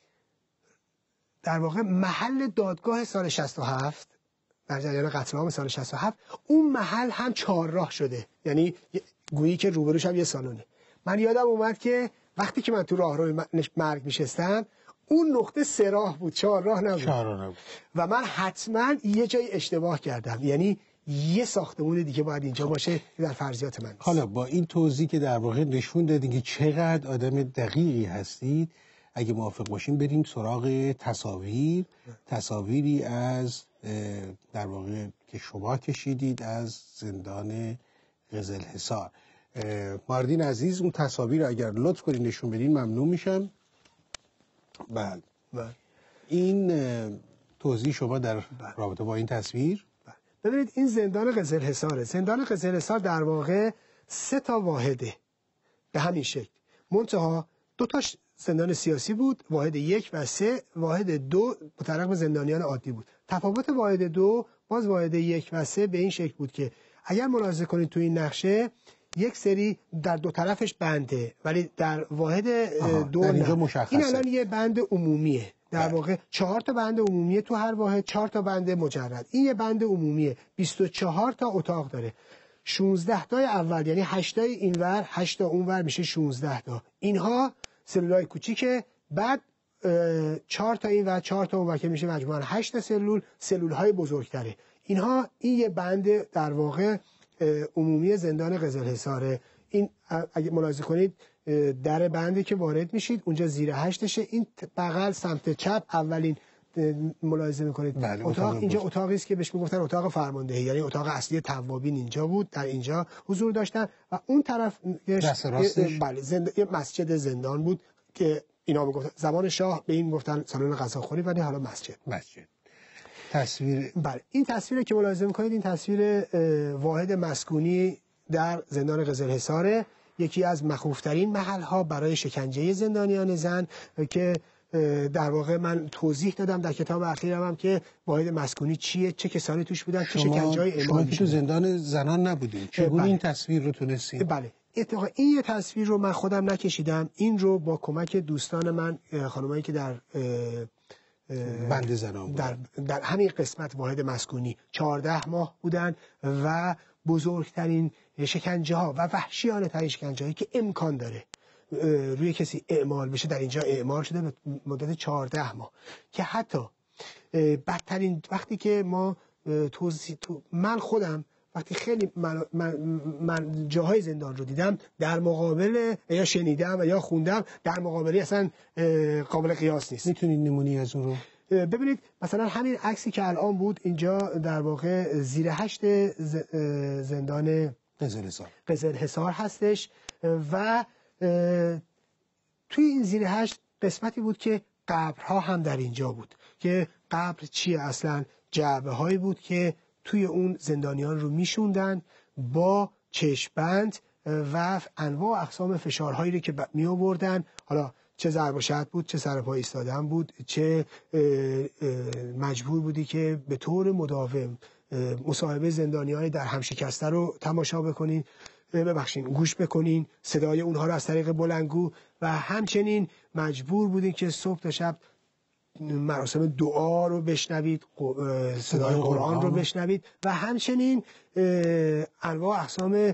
در واقع محل دادگاه سال شصت و هفت در جریان قتل عام سال شصت و هفت اون محل هم چهار راه شده، یعنی گویی که روبروش هم یه سالونه. من یادم اومد که وقتی که من تو راهروی مرگ میشستم اون نقطه سه راه بود، چهار راه نبود. چهار راه نبود و من حتما یه جای اشتباه کردم، یعنی یه ساختمون دیگه باید اینجا باشه در فرضیات من. حالا با این توضیح که در واقع نشون دادین که چقدر آدم دقیقی هستید، اگه موافق باشیم بریم سراغ تصاویر تصاویری از در واقع که شما کشیدید از زندان قزلحصار. ماردین عزیز اون تصاویر رو اگر لطف کنید نشون بدین ممنون میشم. بله بله. این توضیح شما در رابطه با این تصویر. ببینید این زندان قزلحصاره. زندان قزلحصار در واقع سه تا واحده به همین شکل، منتها دو تاش زندان سیاسی بود، واحد یک و سه، واحد دو متعلق به زندانیان عادی بود. تفاوت واحد دو باز واحد یک و سه به این شکل بود که اگر ملاحظه کنید تو این نقشه یک سری در دو طرفش بنده، ولی در واحد دو در اینجا مشخصه. این الان یه بند عمومیه، در واقع چهار تا بند عمومیه تو هر واحد، چهار تا بند مجرد. این یه بند عمومیه، بیست و چهار تا اتاق داره. شانزده تا اول یعنی هشت تا اینور هشت تا اونور میشه شانزده تا. اینها سلولای کوچیکه، بعد چهار تا این و چهار تا اونور که میشه مجموعاً هشت تا سلول، سلول‌های بزرگتره. اینها این یه بند در واقع عمومی زندان قزلحصاره. این اگه ملاحظه کنید در بندی که وارد میشید اونجا زیر هشتشه، این بغل سمت چپ اولین ملاحظه میکنید بله، اتاق اینجا اتاقی است که بهش میگفتن اتاق فرماندهی، یعنی اتاق اصلی توابین اینجا بود، در اینجا حضور داشتن و اون طرف دست راستش بله زند... یه مسجد زندان بود که اینا میگفتن زمان شاه به این گفتن سالن غذاخوری، ولی حالا مسجد. مسجد. تصویر بله این تصویری که ملاحظه میکنید این تصویر واحد مسکونی در زندان قزلحصاره، یکی از مخوفترین محل‌ها برای شکنجه زندانیان زن که در واقع من توضیح دادم در کتاب اخیرم هم که واحد مسکونی چیه، چه کسانی توش بودن، چه شکنجه‌های اعمال شما که تو زندان زنان نبودین چگونه این تصویر رو تونستین؟ بله اتفاقا این یه تصویر رو من خودم نکشیدم، این رو با کمک دوستان من خانمایی که در بند زنان در, در همین قسمت واحد مسکونی چهارده ماه بودن و بزرگترین شکنجه ها و وحشیانه ترین شکنجه هایی که امکان داره روی کسی اعمال بشه در اینجا اعمال شده به مدت چهارده ماه، که حتی بدترین وقتی که ما توضیح تو من خودم وقتی خیلی من, من, من جاهای زندان رو دیدم در مقابل یا شنیدم و یا خوندم در مقابلی اصلا قابل قیاس نیست. میتونید نمونی از اون رو ببینید؟ مثلا همین عکسی که الان بود اینجا در واقع زیر هشت زندان قزلحصار قزلحصار هستش و توی این زیر هشت قسمتی بود که قبرها هم در اینجا بود که قبر چیه اصلا؟ جعبه هایی بود که توی اون زندانیان رو میشوندن با چشم‌بند و انواع اقسام فشارهایی رو که می آوردن، حالا چه ضرب و شتم بود، چه سر پا ایستادن بود، چه مجبور بودی که به طور مداوم مصاحبه زندانیان در هم شکسته رو تماشا بکنین، ببخشین گوش بکنین، صدای اونها رو از طریق بلندگو، و همچنین مجبور بودین که صبح تا شب مراسم دعا رو بشنوید، صدای قرآن رو بشنوید و همچنین انواع اقسام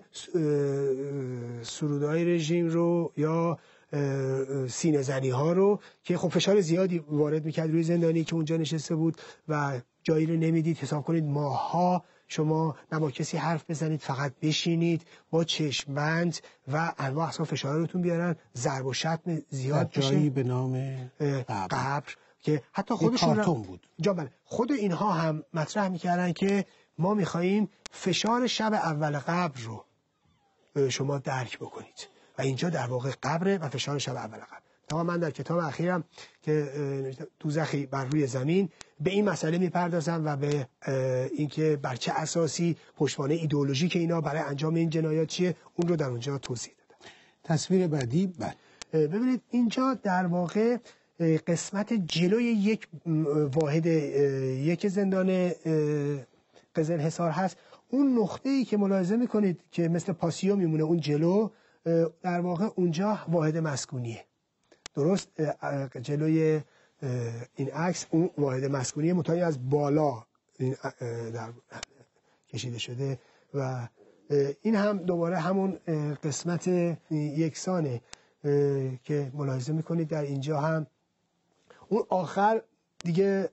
سرودهای رژیم رو یا سینه زنی ها رو که خب فشار زیادی وارد میکرد روی زندانی که اونجا نشسته بود و جایی رو نمیدید. حساب کنید ماها شما نه با کسی حرف بزنید، فقط بشینید با چشم بند و انواع اقسام فشار روتون بیارن، ضرب و شتم زیاد بشه. جایی به نام قبر که حتی خودشون کارتون بود. جا خود اینها هم مطرح میکردن که ما میخواییم فشار شب اول قبر رو شما درک بکنید و اینجا در واقع قبره و فشار شب اول قبر. تا من در کتاب اخیرم که دوزخی بر روی زمین به این مسئله میپردازم و به اینکه بر چه اساسی پشتوانه ایدئولوژیک اینا برای انجام این جنایات چیه اون رو در اونجا توضیح دادم. تصویر بعدی بعد ببینید اینجا در واقع قسمت جلوی یک واحد یک زندان قزلحصار هست. اون نقطه‌ای که ملاحظه میکنید که مثل پاسیو میمونه اون جلو، در واقع اونجا واحد مسکونیه. درست جلوی این عکس اون واحد مسکونیه، متأثر از بالا این در کشیده شده و این هم دوباره همون قسمت یکسانه که ملاحظه میکنید در اینجا هم اون آخر دیگه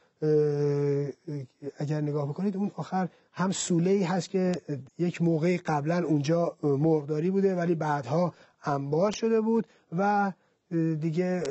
اگر نگاه بکنید اون آخر هم سوله‌ای هست که یک موقعی قبلا اونجا مرغداری بوده ولی بعدها انبار شده بود و دیگه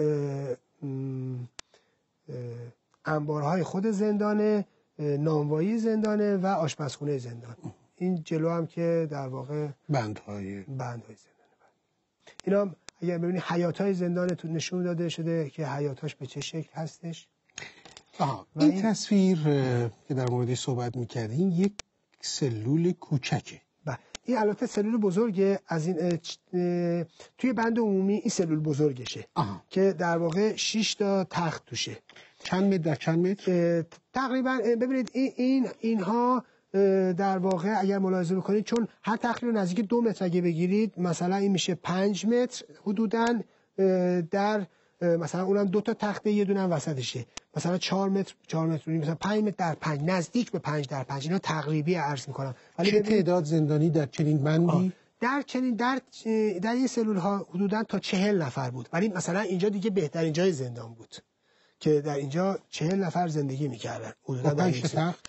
انبارهای خود زندانه، نانوایی زندانه و آشپزخونه زندان. این جلو هم که در واقع بندهای بندهای زندانه. اینا هم اگر ببینید حیاتای زندان تو نشون داده شده که حیاتاش به چه شکل هستش. آها. این, این تصویر که در موردش صحبت می‌کردین یک سلول کوچکه. بله. این البته سلول بزرگه. از این توی بند عمومی این سلول بزرگشه. آها. که در واقع شش تا تخت توشه. چند متر در چند متر؟ تقریبا ببینید این این اینها در واقع اگر ملاحظه بکنید، چون هر تختی رو نزدیک دو متر اگه بگیرید، مثلا این میشه پنج متر حدوداً، در مثلا اونم دو تا تخته یه دونه وسطشه، مثلا چهار متر چهار متر مثلا پنج متر در پنج، نزدیک به پنج در پنج. اینا تقریبی عرض میکنم. ولی چه تعداد زندانی در چنین بندی؟ در چنین در در این سلول ها حدوداً تا چهل نفر بود. ولی مثلا اینجا دیگه بهترین جای زندان بود که در اینجا چهل نفر زندگی میکردن حدوداً. با پنج تخت؟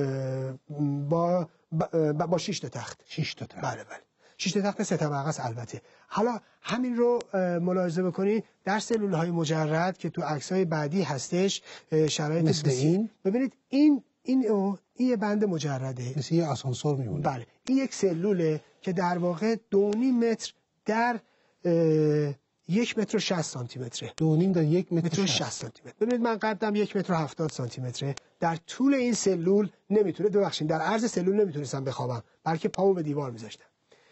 با با, با شش تا تخت. شش تا تخت. بله بله. شش تا تخت سه طبقه است البته. حالا همین رو ملاحظه بکنید در سلول های مجرد که تو عکس های بعدی هستش، شرایط مثل این. ببینید این این او این بند مجرده، مثل یه آسانسور میمونه. بله. این یک سلوله که در واقع دو نیم متر در یک متر و شصت سانتی متره. دو نیم در یک متر و شصت سانتی متر. ببینید من قدم یک متر و هفتاد سانتی متره. در طول این سلول نمیتونه، ببخشید در عرض سلول نمیتونستم بخوابم، بلکه پامو به دیوار میذاشتم.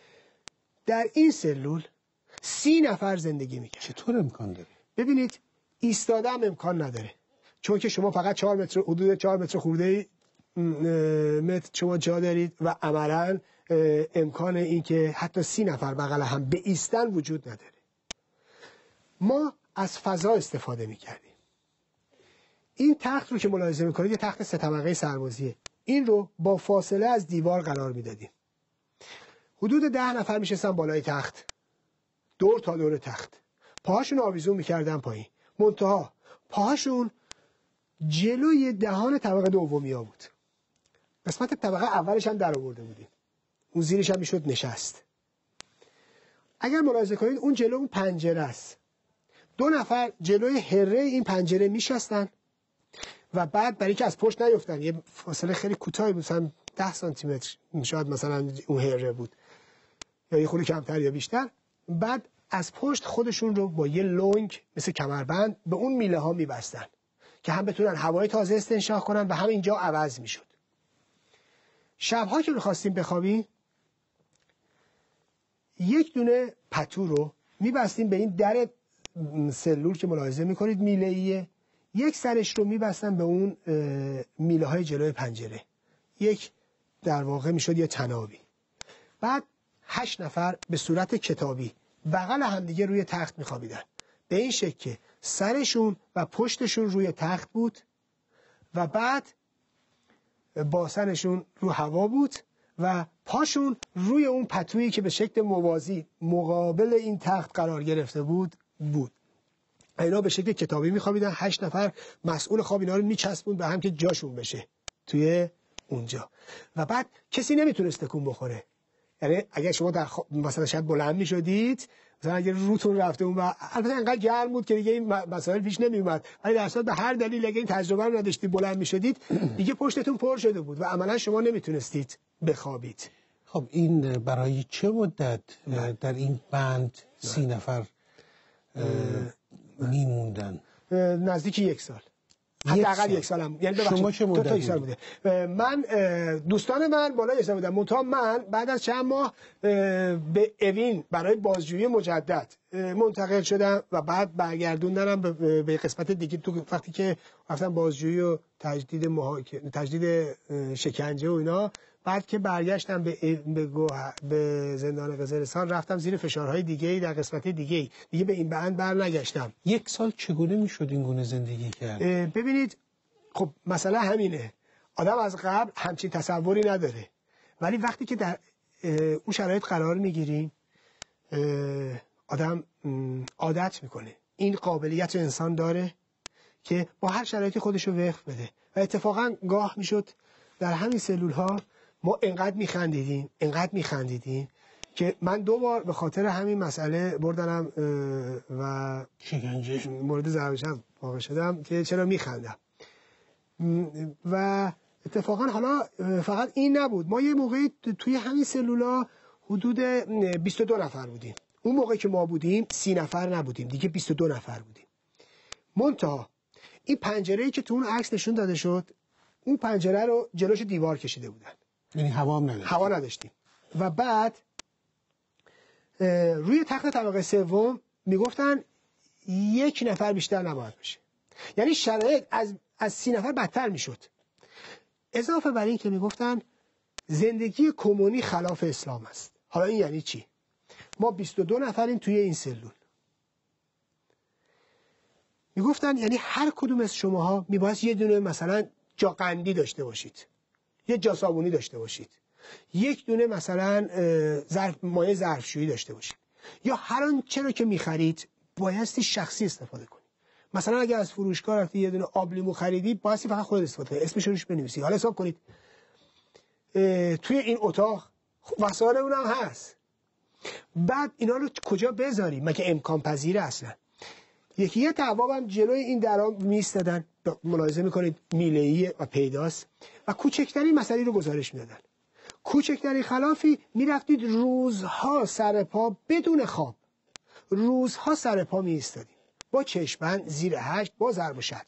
در این سلول سی نفر زندگی میکنه. چطور امکان داره؟ ببینید ایستاده هم امکان نداره، چون که شما فقط چهار متر، حدود چهار متر خورده متر شما جا دارید و عملاً امکان این که حتی سی نفر بغل هم به ایستن وجود نداره. ما از فضا استفاده میکردیم. این تخت رو که ملاحظه میکنید یه تخت سه طبقه سربازیه. این رو با فاصله از دیوار قرار میدادیم. حدود ده نفر میشستن بالای تخت، دور تا دور تخت، پاهاشون آویزون میکردن پایین. منتها پاهاشون جلوی دهان طبقه دومیا بود. قسمت طبقه اولش هم در آورده بودیم، اون زیرش هم میشد نشست. اگر ملاحظه کنید اون جلو اون پنجره است. دو نفر جلوی هره این پنجره میشستن و بعد برای که از پشت نیفتن، یه فاصله خیلی کوتاهی بود، مثلا ده سانتی متر شاید مثلا اون هره بود، یا یه خورده کمتر یا بیشتر، بعد از پشت خودشون رو با یه لنگ مثل کمربند به اون میله ها میبستن که هم بتونن هوای تازه استنشاق کنن و هم اینجا عوض میشد. شبها که میخواستیم بخوابیم یک دونه پتو رو میبستیم به این در سلول که ملاحظه میکنید میله ایه، یک سرش رو میبستن به اون میله های جلوی پنجره، یک در واقع میشد یه تنابی. بعد هشت نفر به صورت کتابی بغل همدیگه روی تخت میخوابیدن، به این شکل که سرشون و پشتشون روی تخت بود و بعد باسنشون رو هوا بود و پاشون روی اون پتویی که به شکل موازی مقابل این تخت قرار گرفته بود بود. اینا به شکل کتابی میخوابیدن. هشت نفر مسئول خواب اینا رو میچسبون به هم که جاشون بشه توی اونجا و بعد کسی نمیتونست تکون بخوره. یعنی اگر شما در خ... مثلا شاید بلند میشدید، مثلا اگر روتون رفته اون و البته انقدر گرم بود که دیگه این مسائل پیش نمیومد، ولی در اصل به هر دلیل اگه این تجربه رو نداشتید بلند میشدید دیگه پشتتون پر شده بود و عملا شما نمیتونستید بخوابید. خب این برای چه مدت در این بند سی نفر میموندن؟ نزدیک یک سال، حداقل یک سالم، یعنی شما چه مدت تا یک سال بوده. من دوستان من بالا یک سال بودن، منتها من بعد از چند ماه به اوین برای بازجویی مجدد منتقل شدم و بعد برگردوندنم به قسمت دیگه. تو وقتی که رفتم بازجویی و تجدید محاکمه، تجدید شکنجه و اینا، بعد که برگشتم به به, به زندان قزلستان رفتم زیر فشارهای دیگه‌ای در قسمت دیگه‌ای، دیگه به این بند برنگشتم. یک سال چگونه میشد این گونه زندگی کرد؟ ببینید خب مسئله همینه، آدم از قبل همچین تصوری نداره، ولی وقتی که در اون شرایط قرار میگیریم آدم عادت میکنه. این قابلیت انسان داره که با هر شرایطی خودش رو وقف بده و اتفاقا گاه میشد در همین سلول ها ما انقدر میخندیدیم انقدر میخندیدیم که من دو بار به خاطر همین مسئله بردنم و شکنجه مورد ضربش هم واقع شدم که چرا میخندم. و اتفاقا حالا فقط این نبود، ما یه موقعی توی همین سلولا حدود بیست و دو نفر بودیم. اون موقع که ما بودیم سی نفر نبودیم دیگه، بیست و دو نفر بودیم. منتها این پنجره‌ای که تو اون عکس نشون داده شد، اون پنجره رو جلوش دیوار کشیده بودن، یعنی هوا هم نداشتیم. هوا نداشتیم. و بعد روی تخت طبقه سوم میگفتن یک نفر بیشتر نباید باشه. یعنی شرایط از از سی نفر بدتر میشد. اضافه بر این که میگفتن زندگی کمونی خلاف اسلام است. حالا این یعنی چی؟ ما بیست و دو نفریم توی این سلول. میگفتن یعنی هر کدوم از شماها میباید یه دونه مثلا جا قندی داشته باشید، یه جا صابونی داشته باشید، یک دونه مثلا ظرف مایع ظرفشویی داشته باشید، یا هر آنچه رو که میخرید بایستی شخصی استفاده کنید. مثلا اگر از فروشگاه رفتی یه دونه آب لیمو خریدی بایستی فقط خودت استفاده کنی، اسمش روش بنویسی. حالا حساب کنید توی این اتاق وسایل اونم هست، بعد اینا رو کجا بذاریم؟ مگه امکان پذیره اصلا؟ یکی یه تواب هم جلوی این درا میستدن، ملاحظه میکنید میله‌ای و پیداست، و کوچکترین مسئله رو گزارش میدادن. کوچکترین خلافی میرفتید روزها سر پا بدون خواب، روزها سر پا میایستادیم با چشم‌بند زیر هشت با ضرب و شتم.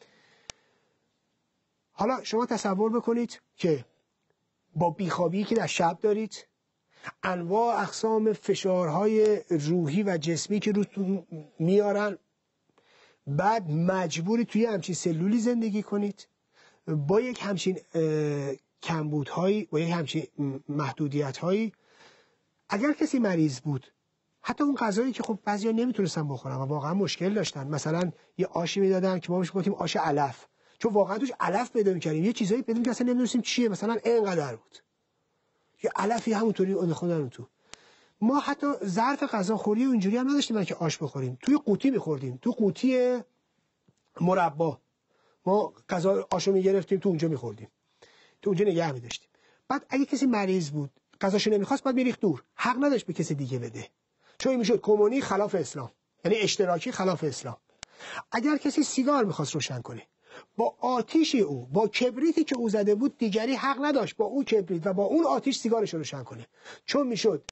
حالا شما تصور بکنید که با بیخوابی که در شب دارید، انواع اقسام فشارهای روحی و جسمی که روتون میارن، بعد مجبوری توی همچین سلولی زندگی کنید با یک همچین کمبودهایی، با یک همچین محدودیتهایی. اگر کسی مریض بود، حتی اون غذایی که خب بعضیا نمیتونستن بخورن و واقعا مشکل داشتن، مثلا یه آشی میدادن که ما بهش گفتیم آش علف، چون واقعا توش علف پیدا می‌کردیم، یه چیزایی پیدا می‌کردیم که اصلا نمی‌دونستیم چیه، مثلا اینقدر بود یه علفی همونطوری انداختن تو. ما حتی ظرف غذاخوری و اینجوری هم نداشتیم که آش بخوریم، توی قوطی می‌خوردیم، تو قوطی مربا ما غذا آشو می‌گرفتیم، تو اونجا می‌خوردیم، تو اونجا نگه می‌داشتیم. بعد اگه کسی مریض بود غذاشو نمی‌خواست بعد می‌ریخت دور، حق نداشت به کسی دیگه بده، چون میشد کمونی خلاف اسلام، یعنی اشتراکی خلاف اسلام. اگر کسی سیگار می‌خواست روشن کنه، با آتیش او، با کبریتی که او زده بود، دیگری حق نداشت با اون کبریت و با اون آتیش سیگارش رو روشن کنه، چون میشد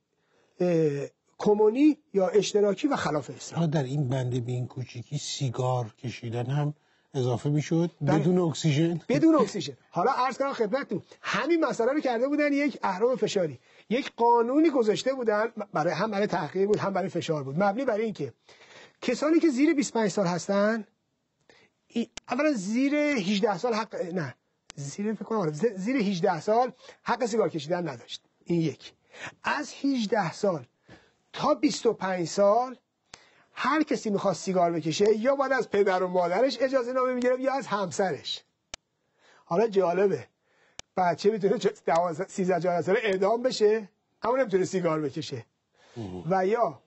کمونی یا اشتراکی و خلاف اسلام. در این بنده به این کوچیکی سیگار کشیدن هم اضافه میشد بدون اکسیژن. بدون اکسیژن. حالا عرض کنم خدمتتون همین مسئله رو کرده بودن یک اهرم فشاری، یک قانونی گذاشته بودن برای هم برای تحقیق بود هم برای فشار بود، مبنی برای اینکه کسانی که زیر بیست و پنج سال هستن، اولا زیر هجده سال حق نه زیر فکر کنم زیر هجده سال حق سیگار کشیدن نداشت. این یک. از هجده سال تا بیست و پنج سال هر کسی میخواست سیگار بکشه یا باید از پدر و مادرش اجازه نامه میگرفت یا از همسرش. حالا جالبه بچه میتونه سیزده چهارده ساله اعدام بشه اما نمیتونه سیگار بکشه، و یا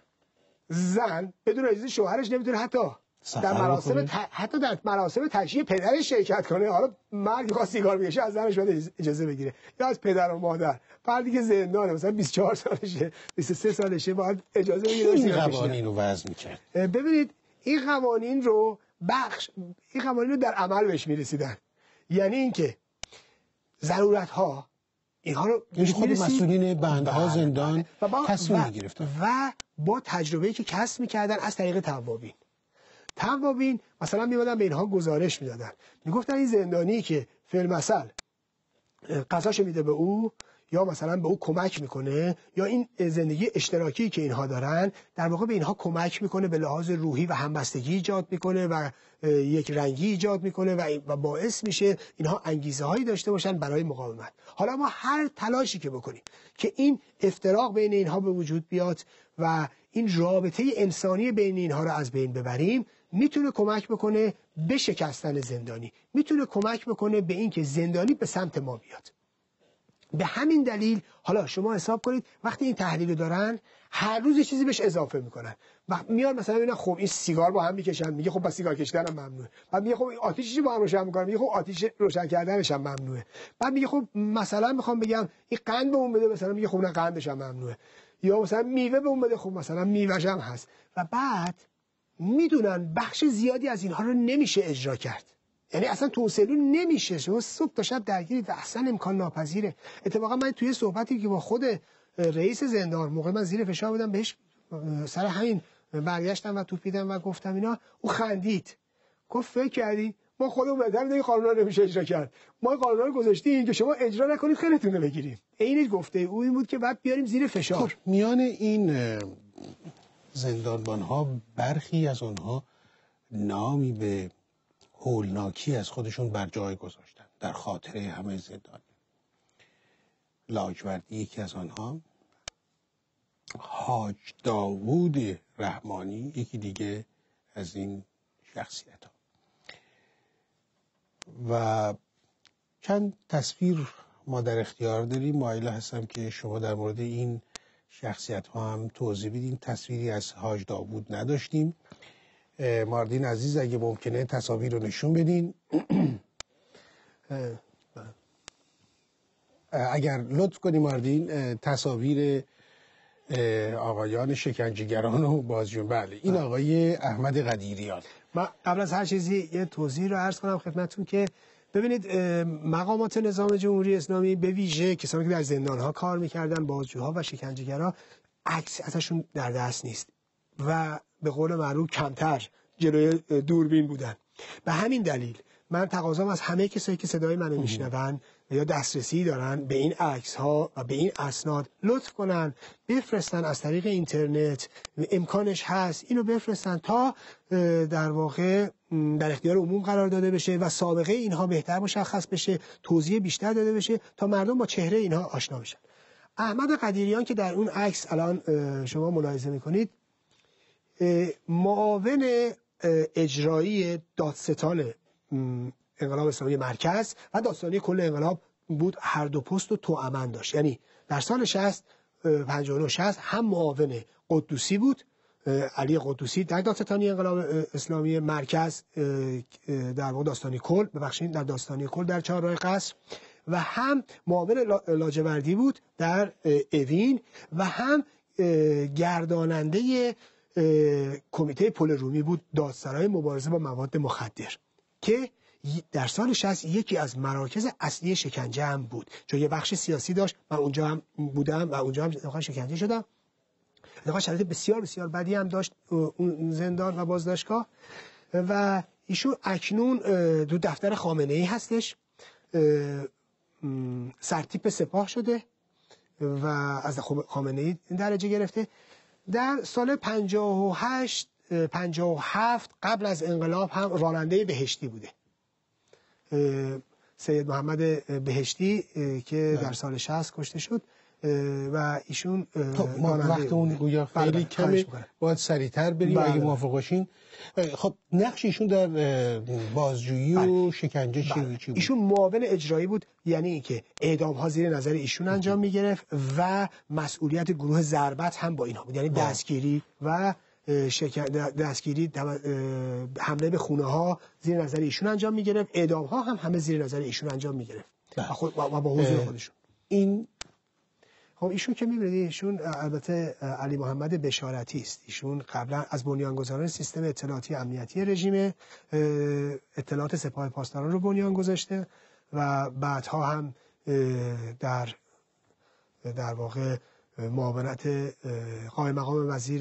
زن بدون اجازه شوهرش نمیتونه حتی در مراسم ت... حتی در مراسم تشییع پدرش شرکت کنه. حالا مرد خواست سیگار بکشه از زنش باید اجازه بگیره یا از پدر و مادر. فردی که زندانه مثلا بیست و چهار سالشه بیست و سه سالشه باید اجازه بگیره. این قوانین رو وضع می‌کرد. ببینید این قوانین رو بخش این قوانین رو در عمل بهش میرسیدن، یعنی اینکه ضرورت ها اینها رو یعنی خود مسئولین بندها زندان تصمیم می‌گرفتن و با تجربه‌ای که کسب می‌کردن از طریق توابین. توابین مثلا میمدن به اینها گزارش میدادن، میگفتن این زندانی که فی‌المثل غذاشو میده به او یا مثلا به او کمک میکنه یا این زندگی اشتراکی که اینها دارن در واقع به اینها کمک میکنه، به لحاظ روحی و همبستگی ایجاد میکنه و یک رنگی ایجاد میکنه و باعث میشه اینها انگیزه هایی داشته باشن برای مقاومت. حالا ما هر تلاشی که بکنیم که این افتراق بین اینها به وجود بیاد و این رابطه انسانی بین اینها رو از بین ببریم، میتونه کمک بکنه به شکستن زندانی، میتونه کمک بکنه به این که زندانی به سمت ما بیاد. به همین دلیل حالا شما حساب کنید وقتی این تحلیل رو دارن هر روز یه چیزی بهش اضافه میکنن و میاد مثلا ببینن خب این سیگار با هم میکشن، میگه خب بس سیگار کشیدن هم ممنوعه، بعد میگه خب این آتیشی با هم روشن میکنن، میگه خب آتیش روشن کردنش هم ممنوعه، بعد میگه خب مثلا میخوام بگم این قند به اون بده، مثلا میگه خب نه قندش هم ممنوعه، یا مثلا میوه به اون بده، خب مثلا میوه‌ش هم هست. و بعد میدونن بخش زیادی از اینها رو نمیشه اجرا کرد، یعنی اصلا تو اون سلول نمیشه، شما صبح تا شب درگیری و اصلا امکان ناپذیره. اتفاقا من توی صحبتی که با خود رئیس زندان موقع من زیر فشار بودم بهش سر همین برگشتم و توپیدم و گفتم اینا، او خندید گفت فکر کردی ما خودمون بهتر میدونیم قانونا رو نمیشه اجرا کرد، ما قانونا رو گذاشتیم که شما اجرا نکنید خیلیتون رو بگیریم. این گفته او این بود که بعد بیاریم زیر فشار. خب میان این زندانبان ها برخی از آنها نامی به هولناکی از خودشون بر جای گذاشتن در خاطره همه زندان. لاجوردی یکی از آنها، حاج داوود رحمانی یکی دیگه از این شخصیت ها. و چند تصویر ما در اختیار داریم. مایل هستم که شما در مورد این شخصیت ها هم توضیح بدین. تصویری از حاج داوود نداشتیم. ماردین عزیز اگه ممکنه تصاویر رو نشون بدین. اگر لطف کنی ماردین تصاویر آقایان شکنجهگران و بازجویان. بله این آقای احمد قدیریان. من قبل از هر چیزی یه توضیح رو عرض کنم خدمتتون که ببینید مقامات نظام جمهوری اسلامی به ویژه کسانی که در زندان‌ها کار می‌کردن، بازجوها و شکنجهگرا، عکس ازشون در دست نیست و به قول معروف کمتر جلوی دوربین بودن. به همین دلیل من تقاضام از همه کسایی که صدای منو میشنون یا دسترسی دارن به این عکس ها و به این اسناد لطف کنن بفرستن از طریق اینترنت، امکانش هست اینو بفرستن تا در واقع در اختیار عموم قرار داده بشه و سابقه اینها بهتر مشخص بشه، توضیح بیشتر داده بشه تا مردم با چهره اینها آشنا بشن. احمد قدیریان که در اون عکس الان شما ملاحظه میکنید معاون اجرایی دادستان انقلاب اسلامی مرکز و دادستانی کل انقلاب بود. هر دو پست رو توأمن داشت. یعنی در سال شصت پنجاه و نه شصت هم معاون قدوسی بود، علی قدوسی در دادستانی انقلاب اسلامی مرکز در واقع داستانی کل ببخشید در داستانی کل در چهارراه قصر، و هم معاون لاجوردی بود در اوین و هم گرداننده کمیته پل رومی بود دادسرای مبارزه با مواد مخدر که در سال شصت یکی از مراکز اصلی شکنجه هم بود، چون یه بخش سیاسی داشت. من اونجا هم بودم و اونجا هم واقعا شکنجه شدم. واقعا شرایط بسیار بسیار بدی هم داشت اون زندان و بازداشتگاه. و ایشون اکنون دو دفتر خامنه ای هستش، سرتیپ سپاه شده و از خامنه ای درجه گرفته. در سال پنجاه و هشت پنجاه و هفت قبل از انقلاب هم راننده بهشتی بوده. سید محمد بهشتی که در سال شصت کشته شد و ایشون وقت اون گویا خیلی کمی باید سریعتر بریم اگه موافق باشین. خب نقش ایشون در بازجویی و شکنجه چی بود؟ ایشون معاون اجرایی بود، یعنی اینکه اعدام ها زیر نظر ایشون انجام میگرفت و مسئولیت گروه ضربت هم با اینها بود، یعنی دستگیری و شکن... دستگیری حمله به خونه ها زیر نظر ایشون انجام میگرفت، اعدام ها هم همه زیر نظر ایشون انجام میگرفت و, خود... و با حضور خودشون. این خب ایشون که میبینید ایشون البته علی محمد بشارتی است. ایشون قبلا از بنیانگذاران سیستم اطلاعاتی امنیتی رژیم اطلاعات سپاه پاسداران رو بنیان گذاشته و بعدها هم در در واقع معاونت قائم مقام وزیر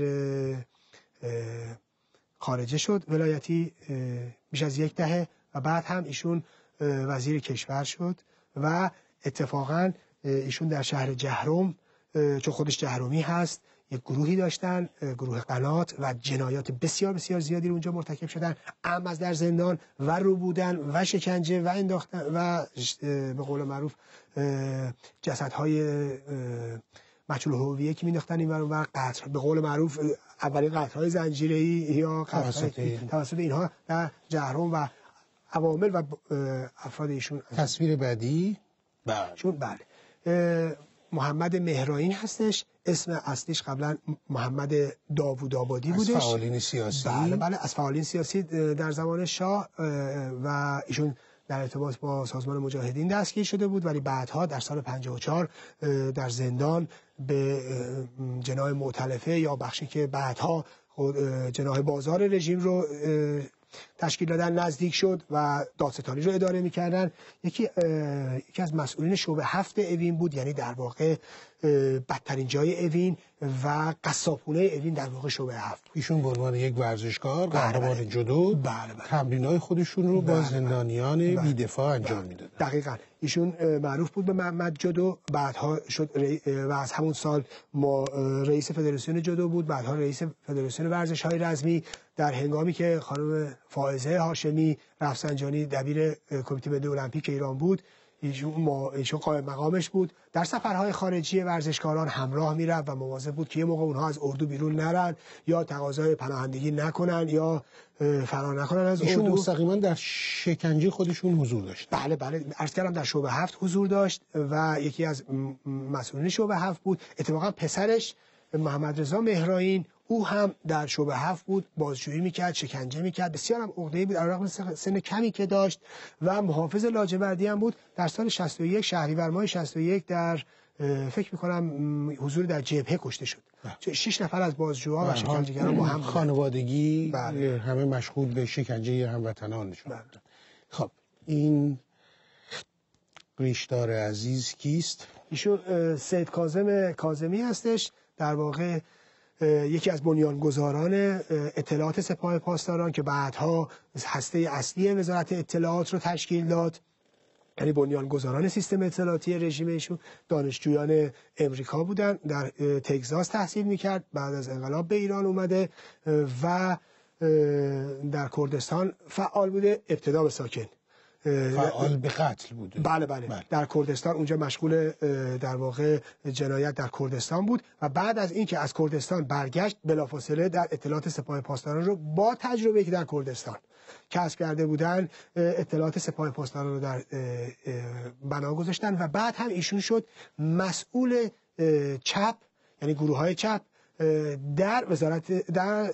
خارجه شد ولایتی بیش از یک دهه و بعد هم ایشون وزیر کشور شد و اتفاقاً ایشون در شهر جهرم چون خودش جهرمی هست یک گروهی داشتن، گروه قنات، و جنایات بسیار بسیار زیادی رو اونجا مرتکب شدن، اما از در زندان و رو بودن و شکنجه و انداختن و به قول معروف جسدهای مجهول الهویه که مینداختن این ور قتل، به قول معروف اولین قتل‌های زنجیره‌ای یا قتل‌های توسط اینها در جهرم و عوامل و افراد ایشون. تصویر بعدی بله چون بله محمد مهرائین هستش، اسم اصلیش قبلا محمد داوود آبادی بودش، از فعالین سیاسی. بله بله از فعالین سیاسی در زمان شاه و ایشون در ارتباط با سازمان مجاهدین دستگیر شده بود، ولی بعدها در سال پنجاه و چهار در زندان به جناح مؤتلفه یا بخشی که بعدها جناح بازار رژیم رو تشکیل دادن نزدیک شد و دادستانی رو اداره میکردن. یکی یکی از مسئولین شعبه هفت اوین بود، یعنی در واقع بدترین جای اوین و قصابخونه اوین در واقع شعبه هفت. ایشون به عنوان یک ورزشکار قهرمان جودو تمرینای خودشون رو با زندانیان بی‌دفاع انجام میدادن. دقیقاً ایشون معروف بود به محمد جودو، بعدها شد ری... و از همون سال ما رئیس فدراسیون جودو بود، بعدها رئیس فدراسیون ورزش‌های رزمی. در هنگامی که خانم فائزه هاشمی رفسنجانی دبیر کمیته ملی المپیک ایران بود، ایشون ما ایشون قائم مقامش بود. در سفرهای خارجی ورزشکاران همراه میرفت و مواظب بود که یه موقع اونها از اردو بیرون نرن یا تقاضای پناهندگی نکنن یا فرار نکنن از ایشون اردو. مستقیما در شکنجه خودشون حضور داشت. بله بله عرض کردم در شعبه هفت حضور داشت و یکی از مسئولین شعبه هفت بود. اتفاقا پسرش محمد رضا مهرائین او هم در شعبه هفت بود، بازجویی میکرد، شکنجه میکرد، بسیار هم عقده‌ای بود علیرغم سن کمی که داشت و محافظ لاجوردی هم بود. در سال شصت و یک شهریور ماه شصت و یک در فکر میکنم حضور در جبهه کشته شد. شش نفر از بازجوها و شکنجهگران با هم خانوادگی بله. همه مشغول به شکنجه هموطنانشون بله. خب این ریشدار عزیز کیست؟ ایشون سید کاظم کاظمی هستش، در واقع یکی از بنیانگذاران اطلاعات سپاه پاسداران که بعدها هسته اصلی وزارت اطلاعات رو تشکیل داد، یعنی بنیانگذاران سیستم اطلاعاتی رژیم ایشون. دانشجویان امریکا بودن، در تگزاس تحصیل میکرد، بعد از انقلاب به ایران اومده و در کردستان فعال بوده، ابتدا به ساکن فعال به قتل بوده. بله بله, بله. در کردستان اونجا مشغول در واقع جنایت در کردستان بود و بعد از اینکه از کردستان برگشت بلافاصله در اطلاعات سپاه پاسداران رو با تجربه که در کردستان کسب کرده بودن اطلاعات سپاه پاسداران رو در بنا گذاشتن و بعد هم ایشون شد مسئول چپ، یعنی گروه های چپ در وزارت در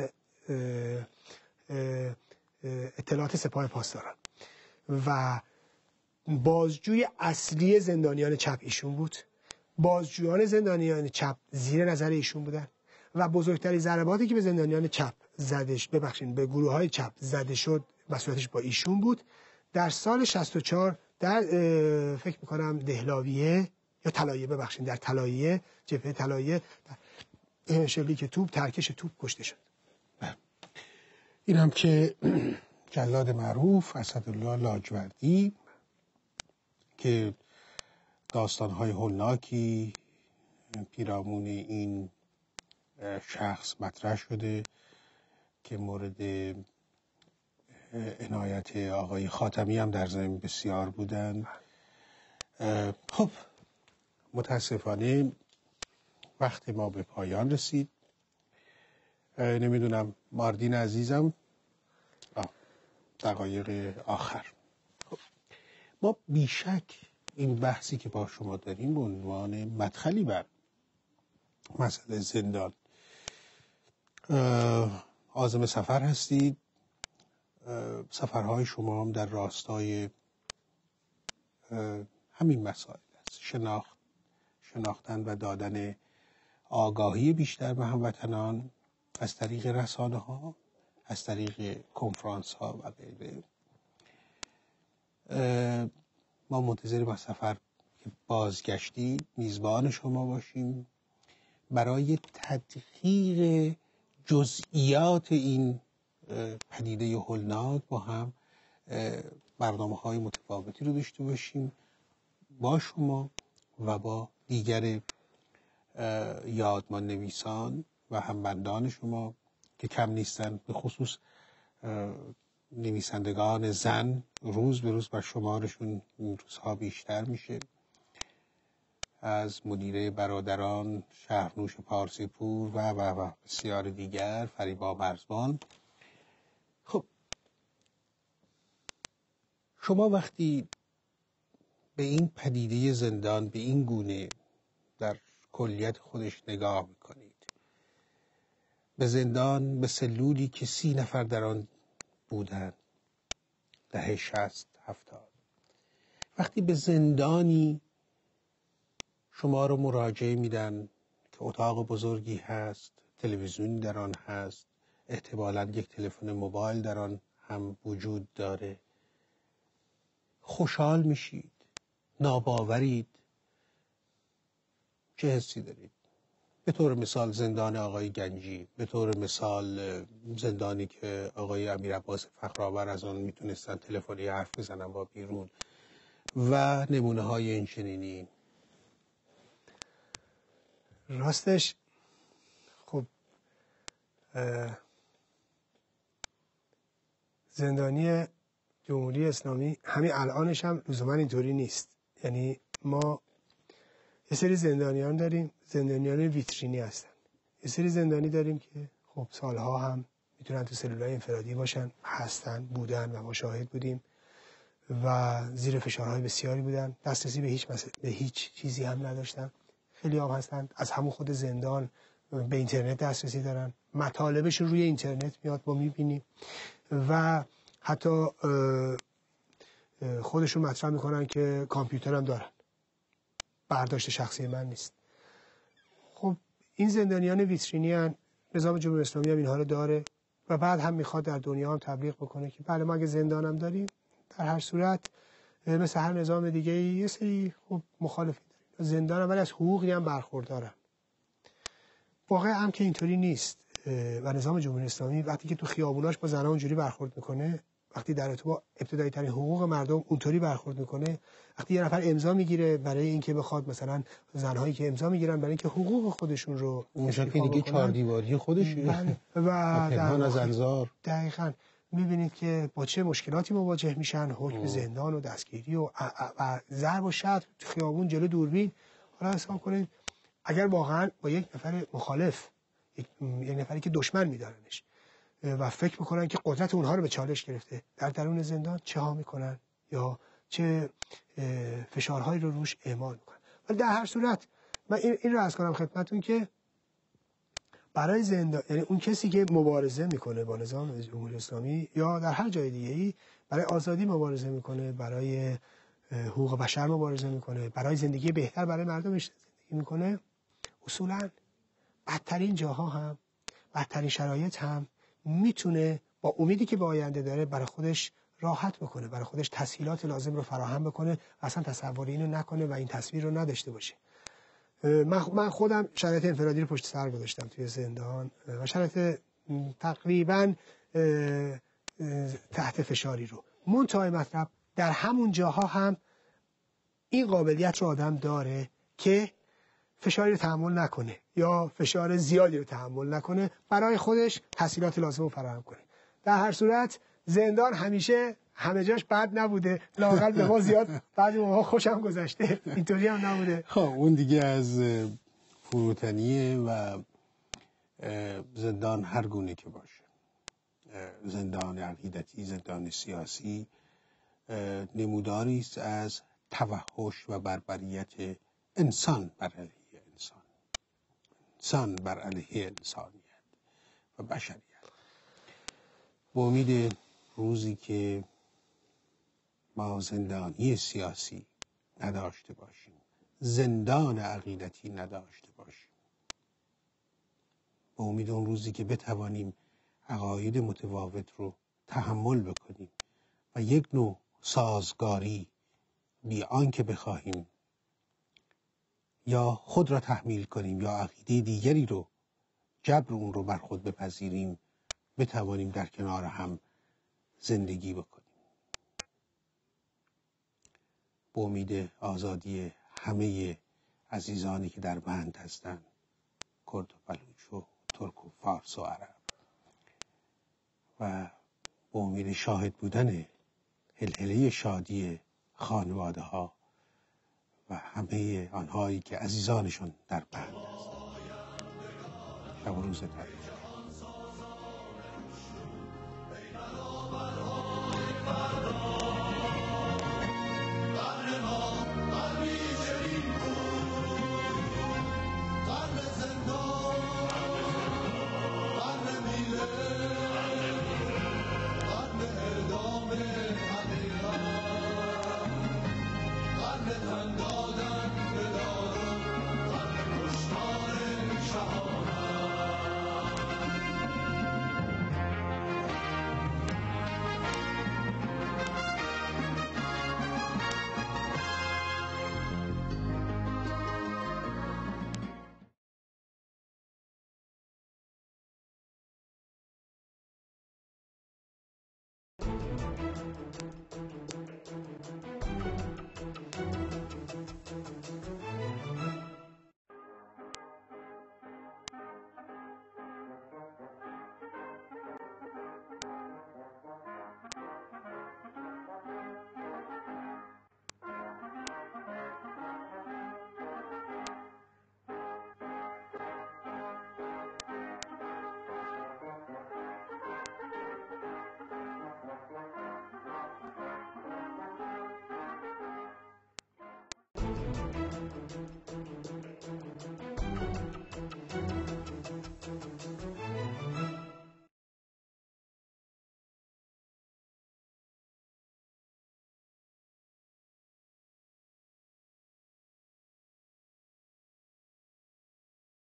اطلاعات سپاه پاسداران و بازجوی اصلی زندانیان چپ ایشون بود. بازجویان زندانیان چپ زیر نظر ایشون بودن و بزرگترین ضرباتی که به زندانیان چپ زدش ببخشید به گروه های چپ زده شد مسئولیتش با ایشون بود. در سال شصت و چهار در فکر میکنم دهلاویه یا طلاییه ببخشید در طلاییه جبهه طلاییه شلیک توپ ترکش توپ کشته شد. این هم که جلاد معروف اسدالله لاجوردی که داستان‌های هولناکی پیرامون این شخص مطرح شده که مورد عنایت آقای خاتمی هم در ضمن بسیار بودن. خب متاسفانه وقت ما به پایان رسید. نمیدونم ماردین عزیزم دقایق آخر. خب ما بیشک این بحثی که با شما داریم به عنوان مدخلی بر مسئله زندان عازم سفر هستید. سفرهای شما هم در راستای همین مسائل است، شناخت شناختن و دادن آگاهی بیشتر به هموطنان از طریق رسانه ها، از طریق کنفرانس ها و غیره. ما منتظر از سفر که بازگشتی میزبان شما باشیم برای تدقیق جزئیات این پدیده هولناک، با هم برنامه های متفاوتی رو داشته باشیم با شما و با دیگر یادمان نویسان و همبندان شما که کم نیستن، به خصوص نویسندگان زن روز به روز بر شمارشون این روزها بیشتر میشه. از مدیره برادران شهرنوش پارسی پور و و و بسیار دیگر، فریبا مرزبان. خب شما وقتی به این پدیده زندان به این گونه در کلیت خودش نگاه میکنید، به زندان، به سلولی که سی نفر در آن بودن دهه شصت هفتاد، وقتی به زندانی شما رو مراجعه میدن که اتاق بزرگی هست، تلویزیونی در آن هست، احتمالاً یک تلفن موبایل در آن هم وجود داره. خوشحال میشید، ناباورید، چه حسی دارید؟ به طور مثال زندان آقای گنجی، به طور مثال زندانی که آقای امیر عباس فخرآور از آن میتونستن تلفنی حرف بزنن با بیرون و نمونه های این چنینی. راستش خب زندانی جمهوری اسلامی همین الانش هم لزوما اینطوری نیست. یعنی ما یه سری زندانیان داریم، زندانیان ویترینی هستن. یه سری زندانی داریم که خب سالها هم میتونن تو سلولای انفرادی باشن، هستن، بودن و ما شاهد بودیم و زیر فشارهای بسیاری بودن، دسترسی به هیچ مسئله، به هیچ چیزی هم نداشتن. خیلی هم هستن از همون خود زندان به اینترنت دسترسی دارن، مطالبشون روی اینترنت میاد ما میبینیم و حتی خودشون مطرح میکنن که کامپیوتر هم دارن، برداشت شخصی من نیست. خب این زندانیان ویترینی هن. نظام جمهوری اسلامی هم اینها رو داره و بعد هم میخواد در دنیا هم تبلیغ بکنه که بله ما اگه زندانم داریم در هر صورت مثل هر نظام دیگه یه سری خب مخالفی داریم، زندان هم ولی از حقوقی هم برخوردارن. واقعا هم که اینطوری نیست و نظام جمهوری اسلامی وقتی که تو خیابوناش با زنها اونجوری برخورد میکنه، وقتی در ارتباط ابتدایی ترین حقوق مردم اونطوری برخورد میکنه، وقتی یه نفر امضا میگیره برای اینکه بخواد مثلا زنهایی که امضا میگیرن برای اینکه حقوق خودشون رو اونجا که دیگه چهار دیواری خودشه و پنهان از انظار، دقیقاً میبینید که با چه مشکلاتی مواجه میشن، حکم زندان و دستگیری و, و ضرب و شتم تو خیابون جلو دوربین. حالا حساب کنید اگر واقعا با یک نفر مخالف، یک, یک نفری که دشمن میدارنش و فکر میکنن که قدرت اونها رو به چالش گرفته، در درون زندان چه ها میکنن یا چه فشارهایی رو روش اعمال میکنن. ولی در هر صورت من این, این رو عرض کنم خدمتتون که برای زندان، یعنی اون کسی که مبارزه میکنه با نظام جمهوری اسلامی یا در هر جای دیگه ای برای آزادی مبارزه میکنه، برای حقوق بشر مبارزه میکنه، برای زندگی بهتر برای مردمش زندگی میکنه، اصولا بدترین جاها هم، بدترین شرایط هم میتونه با امیدی که به آینده داره برای خودش راحت بکنه، برای خودش تسهیلات لازم رو فراهم بکنه، اصلا تصور اینو نکنه و این تصویر رو نداشته باشه. من خودم شرایط انفرادی رو پشت سر گذاشتم توی زندان و شرایط تقریبا تحت فشاری رو. منتهای مطلب در همون جاها هم این قابلیت رو آدم داره که فشاری رو تحمل نکنه یا فشار زیادی رو تحمل نکنه، برای خودش تسهیلات لازم رو فراهم کنه. در هر صورت زندان همیشه همه جاش بد نبوده، لااقل به ما زیاد بعضی موقع خوشم گذشته، اینطوری هم نبوده. خب اون دیگه از فروتنیه و زندان هر گونه که باشه، زندان عقیدتی، زندان سیاسی، نموداری است از توحش و بربریت انسان بر علیه انسان، انسان بر علیه انسانیت و بشریت. با امید روزی که ما زندانی سیاسی نداشته باشیم، زندان عقیدتی نداشته باشیم، با امید اون روزی که بتوانیم عقاید متفاوت رو تحمل بکنیم و یک نوع سازگاری بی آنکه بخواهیم یا خود را تحمیل کنیم یا عقیده دیگری رو جبر اون رو بر خود بپذیریم، بتوانیم در کنار هم زندگی بکنیم. با امید آزادی همه عزیزانی که در بند هستند، کرد و بلوچ و ترک و فارس و عرب، و با امید شاهد بودن هلهله شادی خانواده ها و همه آنهایی که عزیزانشون در بند هستند. شب و روز تبریک.